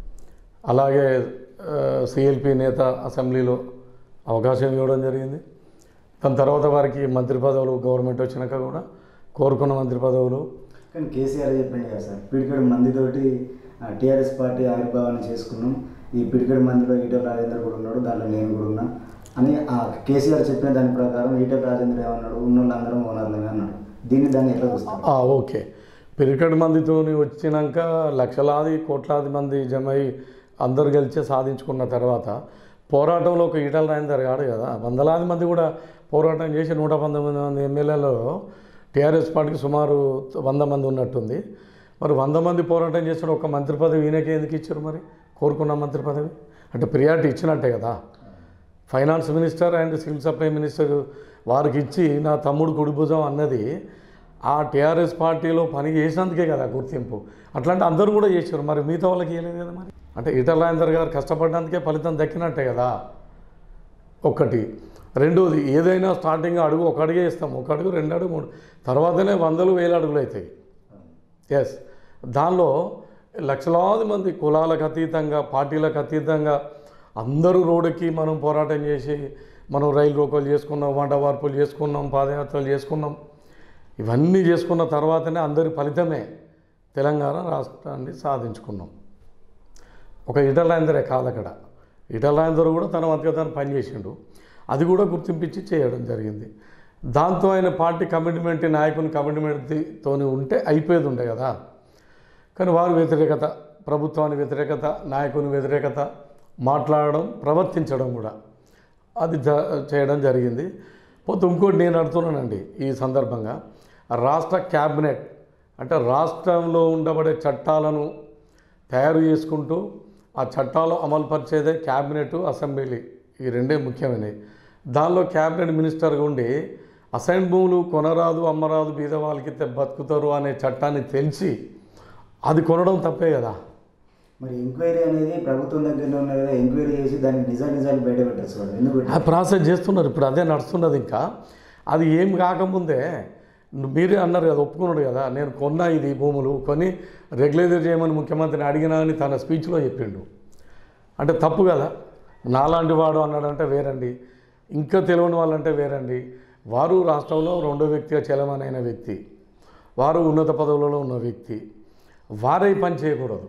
Speaker 2: అలాగే సిఎల్పి నేత అసెంబ్లీలో అవకాశం ఇవ్వడం జరిగింది. దాని తర్వాత వారికి మంత్రి పదవులు గవర్నమెంట్ వచ్చినాక కూడా కోరుకున్న మంత్రి పదవులు.
Speaker 1: కానీ కేసీఆర్ చెప్పింది కదా సార్, పిడికడి మందితోటి టీఆర్ఎస్ పార్టీ ఆవిర్భావాన్ని చేసుకున్నాం, ఈ పిడికడి మందిలో ఈటల రాజేందర్ కూడా ఉన్నాడు, దాంట్లో నేను కూడా ఉన్నా అని ఆ కేసీఆర్ చెప్పిన దాని ప్రకారం ఈటల రాజేందర్ ఏమన్నాడు, ఉన్న వాళ్ళందరం ఓనర్లమే అన్నాడు. దీన్ని దాన్ని ఎట్లా చూస్తాం?
Speaker 2: ఓకే, పిరికడి మందితో వచ్చినాక లక్షలాది కోట్లాది మంది జమై అందరు గెలిచి సాధించుకున్న తర్వాత పోరాటంలో ఒక ఈటల రాజేందర్ కాదు కదా, వందలాది మంది కూడా పోరాటం చేసి నూట పంతొమ్మిది మంది ఎమ్మెల్యేలో టీఆర్ఎస్ పార్టీకి సుమారు వంద మంది ఉన్నట్టుంది. మరి వంద మంది పోరాటం చేసిన ఒక మంత్రి పదవి ఈయనకే ఎందుకు ఇచ్చారు? మరి కోరుకున్న మంత్రి పదవి అంటే ప్రియారిటీ ఇచ్చినట్టే కదా. Finance minister and civil supply minister వారికి ఇచ్చి నా తమ్ముడు కుడిభుజం అన్నది ఆ టీఆర్ఎస్ పార్టీలో పని చేసినందుకే కదా గుర్తింపు. అట్లాంటి అందరూ కూడా చేశారు, మరి మిగతా వాళ్ళకి ఇవ్వలేదు కదా. మరి అంటే ఈటల రాజేందర్ గారు కష్టపడడానికే ఫలితం దక్కినట్టే కదా. ఒకటి. రెండోది, ఏదైనా స్టార్టింగ్ అడుగు ఒక అడుగే ఇస్తాం, ఒక అడుగు రెండు అడుగు మూడు, తర్వాతనే వందలు వేల అడుగులు అవుతాయి. ఎస్, దానిలో లక్షలాది మంది కులాలకు అతీతంగా పార్టీలకు అతీతంగా అందరూ రోడ్డుకి మనం పోరాటం చేసి మనం రైలు రోకోలు చేసుకున్నాం, వంట వార్పులు చేసుకున్నాం, పాదయాత్రలు చేసుకున్నాం. ఇవన్నీ చేసుకున్న తర్వాతనే అందరి ఫలితమే తెలంగాణ రాష్ట్రాన్ని సాధించుకున్నాం. ఒక ఈటల రాజేందరే కాదు, అక్కడ ఈటల రాజేందర్ కూడా తన వంతుగా తను పనిచేసిండు, అది కూడా గుర్తింపించి చేయడం జరిగింది. దాంతో ఆయన పార్టీ కమిట్మెంట్, నాయకుని కమిట్మెంట్తో ఉంటే అయిపోయేది ఉండే కదా. కానీ వారు వ్యతిరేకత, ప్రభుత్వానికి వ్యతిరేకత, నాయకుని వ్యతిరేకత మాట్లాడడం, ప్రవర్తించడం కూడా అది చేయడం జరిగింది. పోతే ఇంకోటి నేను అడుగుతున్నానండి ఈ సందర్భంగా, రాష్ట్ర క్యాబినెట్ అంటే రాష్ట్రంలో ఉండబడే చట్టాలను తయారు చేసుకుంటూ ఆ చట్టాలు అమలుపరిచేదే క్యాబినెట్, అసెంబ్లీ, ఈ రెండే ముఖ్యమైనవి. దానిలో క్యాబినెట్ మినిస్టర్గా ఉండి అసైన్ భూములు కొనరాదు, అమ్మరాదు, బీద వాళ్ళకి బతుకుతారు అనే చట్టాన్ని తెలిసి అది కొనడం తప్పే కదా.
Speaker 1: మరి ఎంక్వైరీ అనేది ప్రభుత్వం దగ్గరలో ఉన్నది కదా, ఎంక్వైరీ చేసి దాన్ని నిజ నిజాలు బయట పెట్టచ్చు కదా, ఎందుకు
Speaker 2: ఆ ప్రాసెస్ చేస్తున్నారు. ఇప్పుడు అదే నడుస్తున్నది. ఇంకా అది ఏం కాకముందే మీరే అన్నారు కదా, ఒప్పుకున్నాడు కదా, నేను కొన్నా ఇది భూములు కొని రెగ్యులేటర్ చేయమని ముఖ్యమంత్రిని అడిగినా అని తన స్పీచ్లో చెప్పిండు. అంటే తప్పు కదా. నాలాంటి వాడు అన్నాడంటే వేరండి, ఇంకా తెలియని వాళ్ళంటే వేరండి, వారు రాష్ట్రంలో రెండో వ్యక్తిగా చలమనైన వ్యక్తి, వారు ఉన్నత పదవులలో ఉన్న వ్యక్తి, వారై పని చేయకూడదు.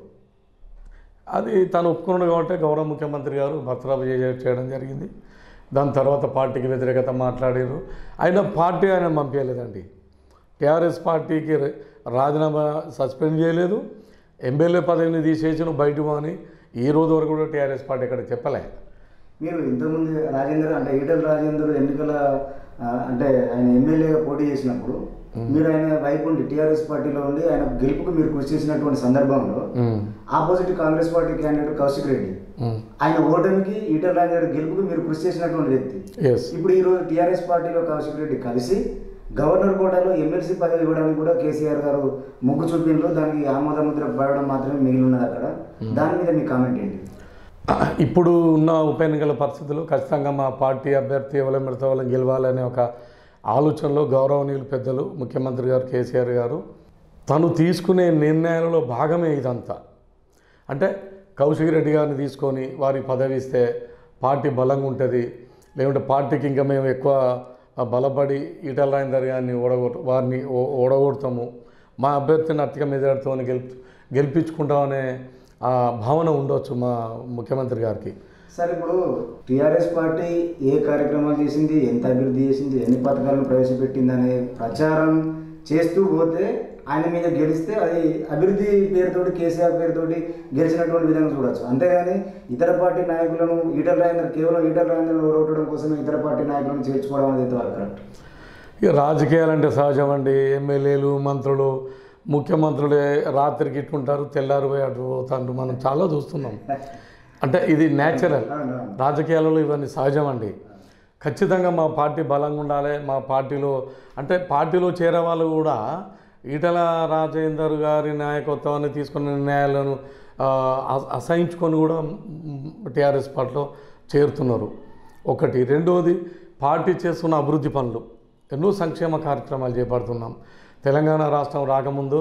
Speaker 2: అది తను ఒప్పుకున్నాడు కాబట్టి గౌరవ ముఖ్యమంత్రి గారు బర్తరఫ్ చేయడం జరిగింది. దాని తర్వాత పార్టీకి వ్యతిరేకత మాట్లాడారు. అయినా పార్టీ ఆయన పంపించలేదండి. టీఆర్ఎస్ పార్టీకి రాజీనామా సస్పెండ్ చేయలేదు, ఎమ్మెల్యే పదవిని తీసేసి నువ్వు బయటకు అని ఈ రోజు వరకు కూడా టీఆర్ఎస్ పార్టీ ఇక్కడ చెప్పలే.
Speaker 1: మీరు ఇంతకుముందు రాజేందర్ అంటే ఈటెల రాజేందర్ ఎన్నికల అంటే ఆయన ఎమ్మెల్యేగా పోటీ చేసినప్పుడు మీరు ఆయన వైపు ఉండి టీఆర్ఎస్ పార్టీలో ఉండి ఆయన గెలుపుకు మీరు కృషి చేసినటువంటి సందర్భంలో opposite Congress party candidate Kaushik Reddy ఆయన ఓటమికి ఈటెల రాజేందర్ గెలుపుకు మీరు కృషి చేసినటువంటి వ్యక్తి. ఇప్పుడు ఈరోజు టీఆర్ఎస్ పార్టీలో కౌశిక్ రెడ్డి కలిసి గవర్నర్ కోటాలో ఎమ్మెల్సీ పదవి ఇవ్వడానికి కూడా కేసీఆర్ గారు మొగ్గు చూపిండ్రు. దానికి ఆమోద ముద్ర పడడం మాత్రమే మిగిలి ఉన్నది అక్కడ. దాని మీద మీ కామెంట్ ఏంటి?
Speaker 2: ఇప్పుడు ఉన్న ఉప ఎన్నికల పరిస్థితుల్లో ఖచ్చితంగా మా పార్టీ అభ్యర్థి ఎవరి మిడత వాళ్ళని గెలవాలనే ఒక ఆలోచనలో గౌరవనీయులు పెద్దలు ముఖ్యమంత్రి గారు కేసీఆర్ గారు తను తీసుకునే నిర్ణయాలలో భాగమే ఇదంతా. అంటే కౌశిక్ రెడ్డి గారిని తీసుకొని వారికి పదవి ఇస్తే పార్టీ బలంగా ఉంటుంది, లేకుంటే పార్టీకి ఇంకా మేము ఎక్కువ బలపడి ఈటెల రాజేందర్ గారిని ఓడగొట్టు వారిని ఓడగొడతాము, మా అభ్యర్థిని అత్యక మెజార్టీతో గెలిపి గెలిపించుకుంటామనే ఆ భావన ఉండొచ్చు మా ముఖ్యమంత్రి గారికి.
Speaker 1: సార్, ఇప్పుడు టీఆర్ఎస్ పార్టీ ఏ కార్యక్రమాలు చేసింది, ఎంత అభివృద్ధి చేసింది, ఎన్ని పథకాలను ప్రవేశపెట్టింది అనే ప్రచారం చేస్తూ పోతే ఆయన మీద గెలిస్తే అది అభివృద్ధి పేరుతోటి కేసీఆర్ పేరుతోటి గెలిచినటువంటి విధంగా చూడొచ్చు. అంతేగాని ఇతర పార్టీ నాయకులను ఈటెల రాజేందర్ కేవలం ఈటెల రాజేందర్ ఓడగొట్టడం కోసమే ఇతర పార్టీ నాయకులను చేర్చుకోవడం అనేది ఎంతవరకు కరెక్ట్?
Speaker 2: ఇక రాజకీయాలంటే సహజం అండి. ఎమ్మెల్యేలు మంత్రులు ముఖ్యమంత్రులే రాత్రికి ఇట్టుంటారు, తెల్లారు పోయి అటు పోతారు, మనం చాలా చూస్తున్నాం. అంటే ఇది న్యాచురల్, రాజకీయాలలో ఇవన్నీ సహజం అండి. ఖచ్చితంగా మా పార్టీ బలంగా ఉండాలి. మా పార్టీలో అంటే పార్టీలో చేరే వాళ్ళు కూడా ఈటెల రాజేందర్ గారి నాయకత్వాన్ని తీసుకున్న నిర్ణయాలను అసహించుకొని కూడా టీఆర్ఎస్ పార్టీలో చేరుతున్నారు. ఒకటి. రెండవది, పార్టీ చేస్తున్న అభివృద్ధి పనులు, ఎన్నో సంక్షేమ కార్యక్రమాలు చేపడుతున్నాం. తెలంగాణ రాష్ట్రం రాకముందు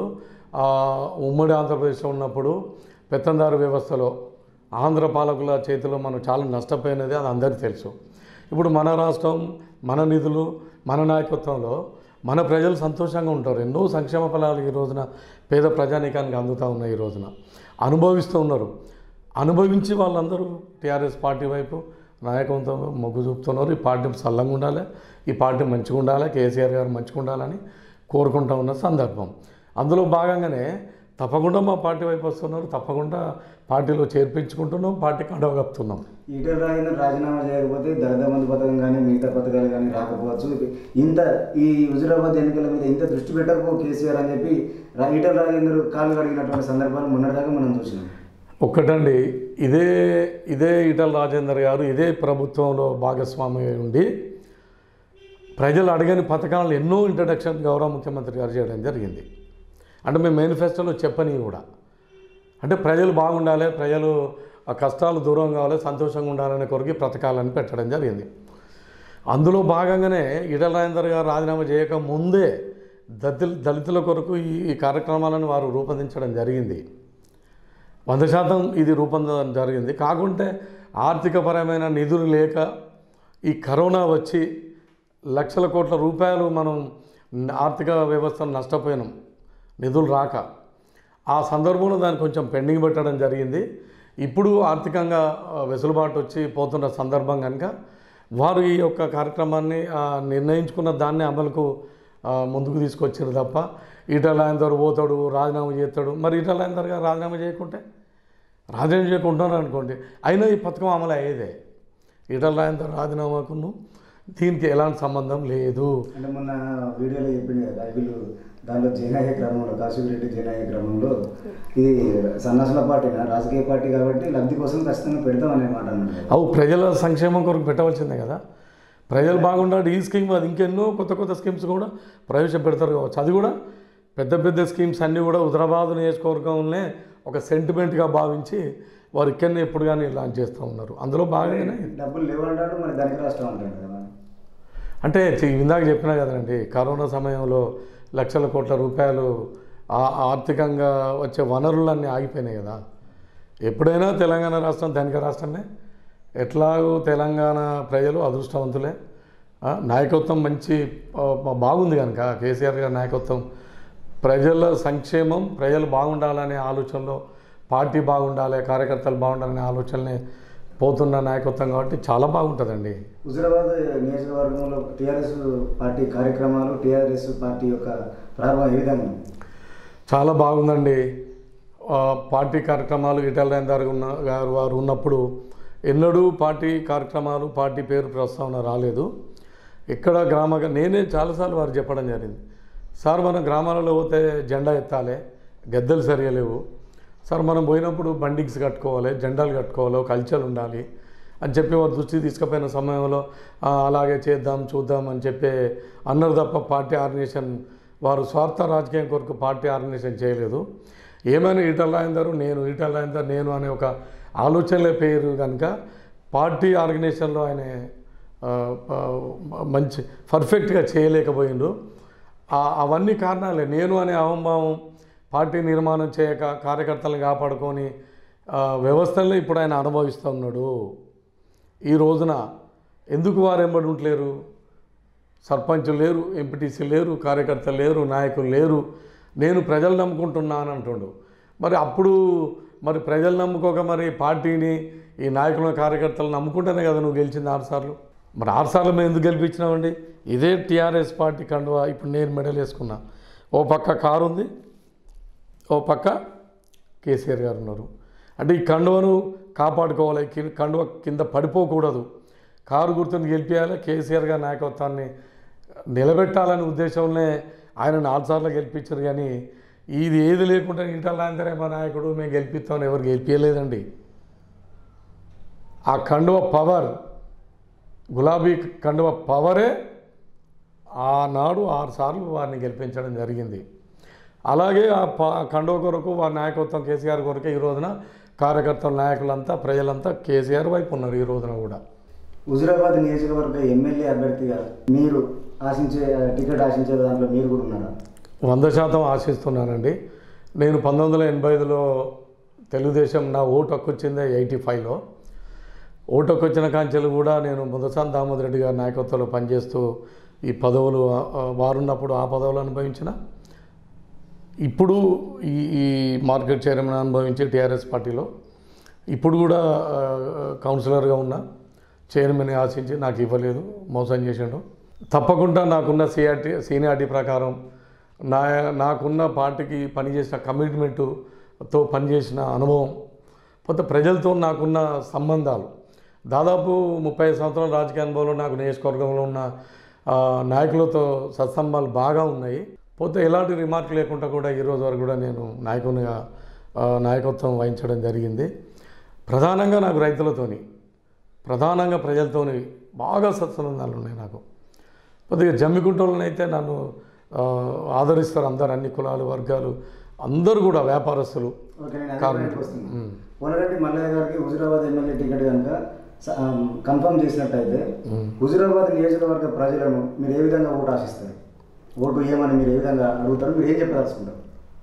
Speaker 2: ఉమ్మడి ఆంధ్రప్రదేశ్లో ఉన్నప్పుడు పెత్తందారు వ్యవస్థలో ఆంధ్ర పాలకుల చేతిలో మనం చాలా నష్టపోయినది, అది అందరికీ తెలుసు. ఇప్పుడు మన రాష్ట్రం, మన నిధులు, మన నాయకత్వంలో మన ప్రజలు సంతోషంగా ఉంటారు. ఎన్నో సంక్షేమ ఫలాలు ఈ రోజున పేద ప్రజానీకానికి అందుతూ ఉన్నాయి. ఈ రోజున అనుభవిస్తూ ఉన్నారు. అనుభవించి వాళ్ళందరూ టీఆర్ఎస్ పార్టీ వైపు నాయకత్వం మొగ్గు చూపుతున్నారు. ఈ పార్టీ సల్లంగా ఉండాలి, ఈ పార్టీ మంచిగా ఉండాలి, కేసీఆర్ గారు మంచిగా ఉండాలని కోరుకుంటూ ఉన్న సందర్భం. అందులో భాగంగానే తప్పకుండా మా పార్టీ వైపు వస్తున్నారు, తప్పకుండా పార్టీలో చేర్పించుకుంటున్నాం, పార్టీకి అడవగలుగుతున్నాం.
Speaker 1: ఈటెల రాజేందర్ రాజీనామా చేయకపోతే దళిత బంధు పథకం కానీ మిగతా పథకాలు కానీ రాకపోవచ్చు. ఇంత ఈ హుజూరాబాద్ ఎన్నికల మీద ఇంత దృష్టి పెట్టకపో కేసీఆర్ అని చెప్పి ఈటెల రాజేందర్ కాళ్ళు కడిగినటువంటి సందర్భాలు మొన్నటిదాకా మనం చూసినాం.
Speaker 2: ఒక్కటండి, ఇదే ఇదే ఈటెల రాజేందర్ గారు ఇదే ప్రభుత్వంలో భాగస్వామి ఉండి ప్రజలు అడగని పథకాలను ఎన్నో ఇంట్రడక్షన్ గౌరవ ముఖ్యమంత్రి గారు చేయడం జరిగింది. అంటే మేము మేనిఫెస్టోలో చెప్పని కూడా అంటే ప్రజలు బాగుండాలి, ప్రజలు ఆ కష్టాలు దూరం కావాలి, సంతోషంగా ఉండాలనే కొరకు పథకాలను పెట్టడం జరిగింది. అందులో భాగంగానే ఈటెల రాజేందర్ గారు రాజీనామా చేయక ముందే దళితుల దళితుల కొరకు ఈ కార్యక్రమాలను వారు రూపొందించడం జరిగింది. వంద శాతం ఇది రూపొందడం జరిగింది. కాకుంటే ఆర్థికపరమైన నిధులు లేక ఈ కరోనా వచ్చి లక్షల కోట్ల రూపాయలు మనం ఆర్థిక వ్యవస్థను నష్టపోయినాం, నిధులు రాక. ఆ సందర్భంలో దాన్ని కొంచెం పెండింగ్ పెట్టడం జరిగింది. ఇప్పుడు ఆర్థికంగా వెసులుబాటు వచ్చి పోతున్న సందర్భం కనుక వారు ఈ యొక్క కార్యక్రమాన్ని నిర్ణయించుకున్న దాన్ని అమలుకు ముందుకు తీసుకొచ్చారు తప్ప ఈటెల రాజేందర్ పోతాడు, రాజీనామా చేస్తాడు. మరి ఈటెల రాజేందర్ గారు రాజీనామా చేయకుంటే రాజీనామా చేయకుంటున్నారు అనుకోండి, అయినా ఈ పథకం అమలు అయ్యేదే. ఈటెల రాజేందర్ రాజీనామాకును దీనికి ఎలాంటి సంబంధం లేదు.
Speaker 1: అంటే మొన్న వీడియోలో చెప్పింది కదా, వీళ్ళు దాంట్లో జైన్ అయ్యే క్రమంలో కౌశిక్ రెడ్డి జైన్ అయ్యే క్రమంలో ఇది సన్నాసుల పార్టీ రాజకీయ పార్టీ కాబట్టి లబ్ధి కోసం ఖచ్చితంగా పెడతామనే మాట అన్నారు.
Speaker 2: అవు ప్రజల సంక్షేమం కొరకు పెట్టవలసిందే కదా. ప్రజలు బాగుండాలి, ఈ స్కీమ్ అది ఇంకెన్నో కొత్త కొత్త స్కీమ్స్ కూడా ప్రవేశపెడతారు కావచ్చు. అది కూడా పెద్ద పెద్ద స్కీమ్స్ అన్నీ కూడా హుజూరాబాద్ నియోజకవర్గంలోనే ఒక సెంటిమెంట్గా భావించి వారు ఇక్కడనే ఎప్పుడు కానీ లాంచ్ చేస్తూ ఉన్నారు. అందులో బాగానే
Speaker 1: డబ్బులు లేవంటాడు, మరి దానికి రాష్ట్రం అంటాడు కదా.
Speaker 2: అంటే ఇందాక చెప్పినా కదండి, కరోనా సమయంలో లక్షల కోట్ల రూపాయలు ఆర్థికంగా వచ్చే వనరులన్నీ ఆగిపోయినాయి కదా. ఎప్పుడైనా తెలంగాణ రాష్ట్రం ధనిక రాష్ట్రమే. ఎట్లాగూ తెలంగాణ ప్రజలు అదృష్టవంతులే, ఆ, నాయకత్వం మంచి ఆ, బాగుంది కనుక కేసీఆర్ గారి నాయకత్వం ప్రజల సంక్షేమం, ప్రజలు బాగుండాలనే ఆలోచనలో, పార్టీ బాగుండాలి, కార్యకర్తలు బాగుండాలనే ఆలోచనలే పోతున్న నాయకత్వం కాబట్టి చాలా బాగుంటుందండి.
Speaker 1: హుజురాబాద్ నియోజకవర్గంలో టీఆర్ఎస్ పార్టీ కార్యక్రమాలు, టీఆర్ఎస్ పార్టీ యొక్క ప్రభావం ఏ విధంగా ఉంది?
Speaker 2: చాలా బాగుందండి. ఆ, పార్టీ కార్యక్రమాలు ఈటెల రాజేందర్ ఉన్న గారు వారు ఉన్నప్పుడు ఎన్నడూ పార్టీ కార్యక్రమాలు, పార్టీ పేరు ప్రస్తావన రాలేదు. ఇక్కడ గ్రామ నేనే చాలాసార్లు వారు చెప్పడం జరిగింది, సార్ మనం గ్రామాలలో పోతే జెండా ఎత్తాలి, గద్దెలు సరిగా లేవు సార్, మనం పోయినప్పుడు బండిక్స్ కట్టుకోవాలి, జెండాలు కట్టుకోవాలి, కల్చర్ ఉండాలి అని చెప్పి వారు దృష్టికి తీసుకుపోయిన సమయంలో "ఆ, అలాగే చేద్దాం చూద్దాం" అని చెప్పి అన్నారు తప్ప పార్టీ ఆర్గనైజేషన్, వారు స్వార్థ రాజకీయం కొరకు పార్టీ ఆర్గనైజేషన్ చేయలేదు. ఏమైనా ఈటెల రాజేందర్ నేను ఈటెల రాజేందర్ నేను అనే ఒక ఆలోచనలే పేరు కనుక పార్టీ ఆర్గనైజేషన్లో ఆయన ఆ, ఆ, మంచి పర్ఫెక్ట్గా చేయలేకపోయిండు. ఆ- అవన్నీ కారణాలే. నేను అనే అహంభావం, పార్టీ నిర్మాణం చేయక, కార్యకర్తలను కాపాడుకొని ఆ, వ్యవస్థల్లో ఇప్పుడు ఆయన అనుభవిస్తూ ఉన్నాడు. ఈ రోజున ఎందుకు వారు ఎంబడి ఉంటలేరు? సర్పంచులు లేరు, ఎంపీటీసీ లేరు, కార్యకర్తలు లేరు, నాయకులు లేరు. నేను ప్రజలు నమ్ముకుంటున్నాను అంటుండు. మరి అప్పుడు మరి ప్రజలు నమ్ముకోక మరి పార్టీని, ఈ నాయకుల కార్యకర్తలు నమ్ముకుంటేనే కదా నువ్వు గెలిచింది ఆరుసార్లు. మరి ఆరుసార్లు మేము ఎందుకు గెలిపించినామండి? ఇదే టీఆర్ఎస్ పార్టీ కండువా ఇప్పుడు నేను మెడల్ వేసుకున్నా. ఓ పక్క కారు ఉంది, ఓ పక్క కేసీఆర్ గారు ఉన్నారు. అంటే ఈ కండువను కాపాడుకోవాలి, కి- కండువ కింద పడిపోకూడదు. కారు గుర్తుని గెలిపించాలి, కేసీఆర్ గారి నాయకత్వాన్ని నిలబెట్టాలనే ఉద్దేశంలోనే ఆయన నాలుగు సార్లు గెలిపించారు. కానీ ఇది ఏది లేకుండా ఈటెల రాజేందర్ మా నాయకుడు, మేము గెలిపిస్తామని ఎవరు గెలిపించలేదండి. ఆ కండువ పవర్, గులాబీ కండువ పవరే ఆనాడు ఆరు సార్లు వారిని గెలిపించడం జరిగింది. అలాగే ఆ ప కండువ కొరకు వారి నాయకత్వం కేసీఆర్ కొరకే ఈ రోజున కార్యకర్తల నాయకులంతా, ప్రజలంతా కేసీఆర్ వైపు ఉన్నారు. ఈ రోజున కూడా
Speaker 1: హుజురాబాద్ నియోజకవర్గ ఎమ్మెల్యే అభ్యర్థిగా మీరు ఆశించే టికెట్ ఆశించే దాంట్లో మీరు కూడా ఉన్నారా?
Speaker 2: వంద శాతం ఆశిస్తున్నానండి. నేను పంతొమ్మిది వందల ఎనభై ఐదులో తెలుగుదేశం నా ఓటు హక్కు వచ్చిందే ఎయిటీ ఫైవ్లో. ఓటు హక్కు వచ్చిన కాంచెలు కూడా నేను ముదసాని దామోదర్ రెడ్డి గారి నాయకత్వంలో పనిచేస్తూ ఈ పదవులు ఆ, వారున్నప్పుడు ఆ పదవులు అనుభవించిన, ఇప్పుడు ఈ ఈ మార్కెట్ చైర్మన్ అనుభవించే టీఆర్ఎస్ పార్టీలో ఇప్పుడు కూడా ఆ, కౌన్సిలర్గా ఉన్న చైర్మన్ ఆశించి నాకు ఇవ్వలేదు, మోసం చేసాడు. తప్పకుండా నాకున్న సిఆర్టీ సీనియారిటీ ప్రకారం, నా నాకున్న పార్టీకి పనిచేసిన కమిట్మెంటుతో పనిచేసిన అనుభవం, పోతే ప్రజలతో నాకున్న సంబంధాలు, దాదాపు ముప్పై సంవత్సరాల రాజకీయ అనుభవంలో నాకు నియోజకవర్గంలో ఉన్న ఆ, నాయకులతో సత్సంబాలు బాగా ఉన్నాయి. పోతే ఎలాంటి రిమార్క్ లేకుండా కూడా ఈరోజు వరకు కూడా నేను నాయకునిగా ఆ, నాయకత్వం వహించడం జరిగింది. ప్రధానంగా నాకు రైతులతోని, ప్రధానంగా ప్రజలతోని బాగా సత్సంబంధాలు ఉన్నాయి నాకు. కొద్దిగా జమ్మికుంటలోనైతే నన్ను ఆ, ఆదరిస్తారు అందరు, అన్ని కులాలు వర్గాలు అందరూ కూడా, వ్యాపారస్తులు,
Speaker 1: ఓకే, నేను అదే
Speaker 2: కార్మికులు.
Speaker 1: పాయింట్కి వస్తున్నాను. పొనరెడ్డి మల్లయ్య గారికి హుజురాబాద్ ఎమ్మెల్యే టికెట్ కనుక స- ఆ, కన్ఫర్మ్ చేసినట్టయితే హుజురాబాద్ నియోజకవర్గ ప్రజలను మీరు ఏ విధంగా ఓటు ఆశిస్తారు? ఓటు ఏమని మీరు ఏ విధంగా అడుగుతారు? మీరు ఏం చెప్పదలుచుకుంటారు?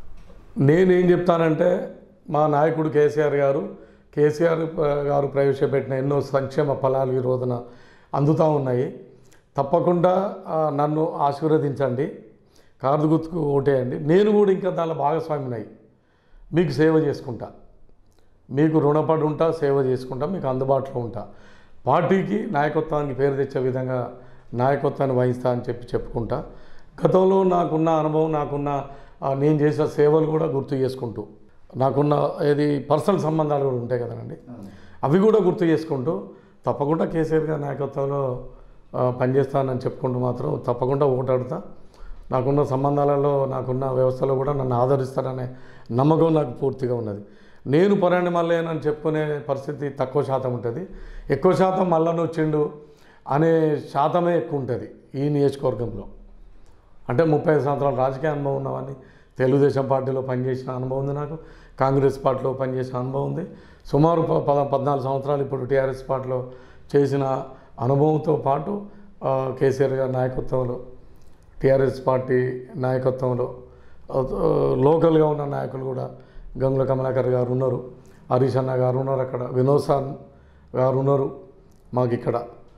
Speaker 2: నేనేం చెప్తానంటే, మా నాయకుడు కేసీఆర్ గారు కేసీఆర్ గారు ప్రవేశపెట్టిన ఎన్నో సంక్షేమ ఫలాలు ఈ రోజున అందుతూ ఉన్నాయి. తప్పకుండా ఆ, నన్ను ఆశీర్వదించండి, కారు గుర్తుకు ఓటేయండి. నేను కూడా ఇంకా దానిలో భాగస్వామినై మీకు సేవ చేసుకుంటా, మీకు రుణపడి ఉంటా, సేవ చేసుకుంటా, మీకు అందుబాటులో ఉంటా. పార్టీకి నాయకత్వానికి పేరు తెచ్చే విధంగా నాయకత్వాన్ని వహిస్తా అని చెప్పి చెప్పుకుంటా. గతంలో నాకున్న అనుభవం, నాకున్న ఆ, నేను చేసిన సేవలు కూడా గుర్తు చేసుకుంటూ, నాకున్న ఏది పర్సనల్ సంబంధాలు కూడా ఉంటాయి కదండి, అవి కూడా గుర్తు చేసుకుంటూ తప్పకుండా కేసీఆర్ గారి నాయకత్వంలో ఆ, పనిచేస్తానని చెప్పుకుంటూ మాత్రం తప్పకుండా ఓటాడుతా. నాకున్న సంబంధాలలో, నాకున్న వ్యవస్థలో కూడా నన్ను ఆదరిస్తారనే నమ్మకం నాకు పూర్తిగా ఉన్నది. నేను పొరాణి మల్లయ్యనని చెప్పుకునే పరిస్థితి తక్కువ శాతం ఉంటుంది, ఎక్కువ శాతం మల్లన్న వచ్చిండు అనే శాతమే ఎక్కువ ఉంటుంది ఈ నియోజకవర్గంలో. అంటే ముప్పై ఐదు సంవత్సరాల రాజకీయ అనుభవం ఉన్నవాడిని, తెలుగుదేశం పార్టీలో పనిచేసిన అనుభవం ఉంది నాకు, కాంగ్రెస్ పార్టీలో పనిచేసిన అనుభవం ఉంది, సుమారు ప పద పద్నాలుగు సంవత్సరాలు ఇప్పుడు టీఆర్ఎస్ పార్టీలో చేసిన అనుభవంతో పాటు ఆ, కేసీఆర్ గారి నాయకత్వంలో, టీఆర్ఎస్ పార్టీ నాయకత్వంలో ఆ, లోకల్గా ఉన్న నాయకులు కూడా గంగుల కమలాకర్ గారు ఉన్నారు, హరీష్ అన్న గారు ఉన్నారు, అక్కడ వినోద్ సార్ గారు ఉన్నారు, మాకు ఇక్కడ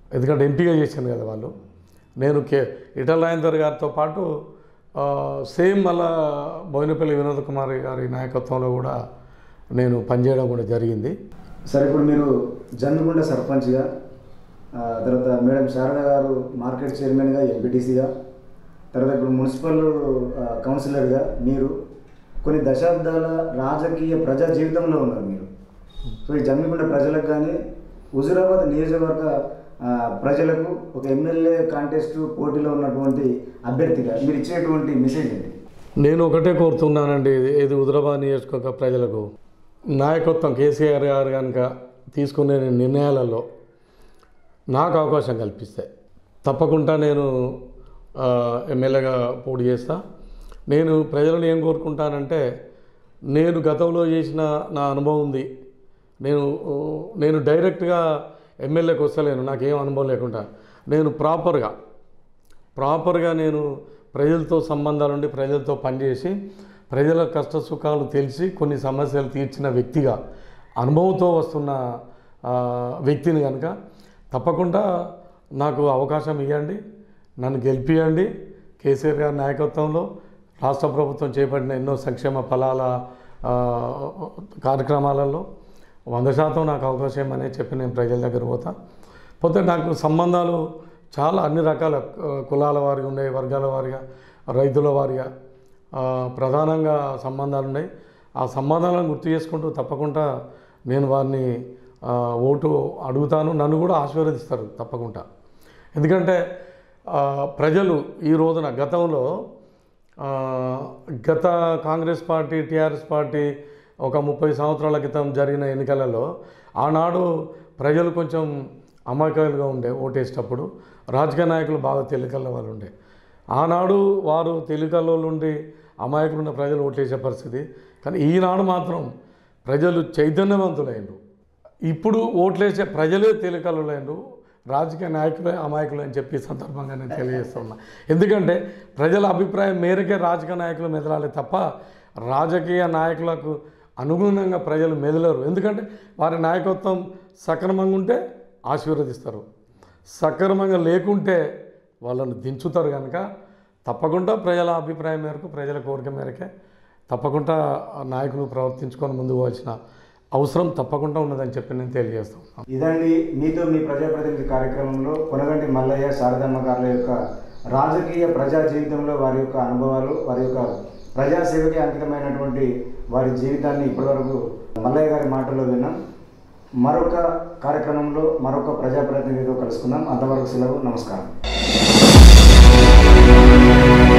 Speaker 2: ఎందుకంటే ఎంపీగా చేశాను కదా వాళ్ళు. నేను కే ఈటల రాజేందర్ గారితో పాటు సేమ్ మళ్ళా బోయినపల్లి వినోద్ కుమార్ గారి నాయకత్వంలో కూడా నేను పనిచేయడం కూడా జరిగింది.
Speaker 1: సరే, ఇప్పుడు మీరు జమ్మిగుంట సర్పంచ్గా, తర్వాత మేడం శారద గారు మార్కెట్ చైర్మన్గా, ఎంపీటీసీగా, తర్వాత ఇప్పుడు మున్సిపల్ కౌన్సిలర్గా మీరు కొన్ని దశాబ్దాల రాజకీయ ప్రజా జీవితంలో ఉన్నారు మీరు. సో ఈ జమ్మిగుంట ప్రజలకు కానీ హుజూరాబాద్ నియోజకవర్గ ప్రజలకు ఒక ఎమ్మెల్యే కాంటెస్ట్ పోటీలో ఉన్నటువంటి అభ్యర్థిగా మీరు ఇచ్చినటువంటి మెసేజ్ ఏంటి?
Speaker 2: నేను ఒకటే కోరుతున్నానండి, ఇది హుజూరాబాద్ నియోజకవర్గ ప్రజలకు నాయకత్వం కేసీఆర్ గారు కనుక తీసుకునే నిర్ణయాలలో నాకు అవకాశం కల్పిస్తే తప్పకుండా నేను ఎమ్మెల్యేగా పోటీ చేస్తా. నేను ప్రజలను ఏం కోరుకుంటానంటే, నేను గతంలో చేసిన నా అనుభవం ఉంది. నేను నేను డైరెక్ట్గా ఎమ్మెల్యేకి వస్తలేను, నాకేం అనుభవం లేకుండా. నేను ప్రాపర్గా ప్రాపర్గా నేను ప్రజలతో సంబంధాలు ఉండి ప్రజలతో పనిచేసి ప్రజల కష్ట సుఖాలు తెలిసి కొన్ని సమస్యలు తీర్చిన వ్యక్తిగా, అనుభవంతో వస్తున్న వ్యక్తిని కనుక తప్పకుండా నాకు అవకాశం ఇవ్వండి, నన్ను గెలిపియండి. కేసీఆర్ గారి నాయకత్వంలో రాష్ట్ర ప్రభుత్వం చేపట్టిన ఎన్నో సంక్షేమ ఫలాల కార్యక్రమాలలో వంద శాతం నాకు అవకాశం అనేది చెప్పి నేను ప్రజల దగ్గర పోతా. పోతే నాకు సంబంధాలు చాలా అన్ని రకాల కులాల వారిగా ఉన్నాయి, వర్గాల వారిగా, రైతుల వారిగా ప్రధానంగా సంబంధాలు ఉన్నాయి. ఆ సంబంధాలను గుర్తు చేసుకుంటూ తప్పకుండా నేను వారిని ఓటు అడుగుతాను, నన్ను కూడా ఆశీర్వదిస్తారు తప్పకుండా. ఎందుకంటే ప్రజలు ఈ రోజున గతంలో గత కాంగ్రెస్ పార్టీ, టీఆర్ఎస్ పార్టీ ఒక ముప్పై సంవత్సరాల క్రితం జరిగిన ఎన్నికలలో ఆనాడు ప్రజలు కొంచెం అమాయకులుగా ఉండే ఓటేసేటప్పుడు. రాజకీయ నాయకులు బాగా తెలికల్ల వాళ్ళు ఉండే. ఆనాడు వారు తెలికల్లో ఉండి అమాయకులు ఉన్న ప్రజలు ఓట్లేసే పరిస్థితి. కానీ ఈనాడు మాత్రం ప్రజలు చైతన్యవంతులైండు. ఇప్పుడు ఓట్లేసే ప్రజలే తెలికలైండు, రాజకీయ నాయకులే అమాయకులు అని చెప్పి సందర్భంగా నేను తెలియజేస్తున్నా. ఎందుకంటే ప్రజల అభిప్రాయం మేరకే రాజకీయ నాయకులు మెదలాలి తప్ప రాజకీయ నాయకులకు అనుగుణంగా ప్రజలు మెదలరు. ఎందుకంటే వారి నాయకత్వం సక్రమంగా ఉంటే ఆశీర్వదిస్తారు, సక్రమంగా లేకుంటే వాళ్ళను దించుతారు. కనుక తప్పకుండా ప్రజల అభిప్రాయం మేరకు, ప్రజల కోరిక మేరకే తప్పకుండా నాయకులు ప్రవర్తించుకొని ముందుకు పోవాల్సిన అవసరం తప్పకుండా ఉన్నదని చెప్పి నేను తెలియజేస్తాను.
Speaker 1: ఇదండి మీతో మీ ప్రజాప్రతినిధి కార్యక్రమంలో కొనగంటి మల్లయ్య, శారదమ్మ గారుల యొక్క రాజకీయ ప్రజా జీవితంలో వారి యొక్క అనుభవాలు, వారి యొక్క ప్రజాసేవకి అంకితమైనటువంటి వారి జీవితాన్ని ఇప్పటివరకు మల్లయ్య గారి మాటల్లో విన్నాం. మరొక కార్యక్రమంలో మరొక ప్రజాప్రతినిధితో కలుసుకుందాం. అంతవరకు సెలవు, నమస్కారం.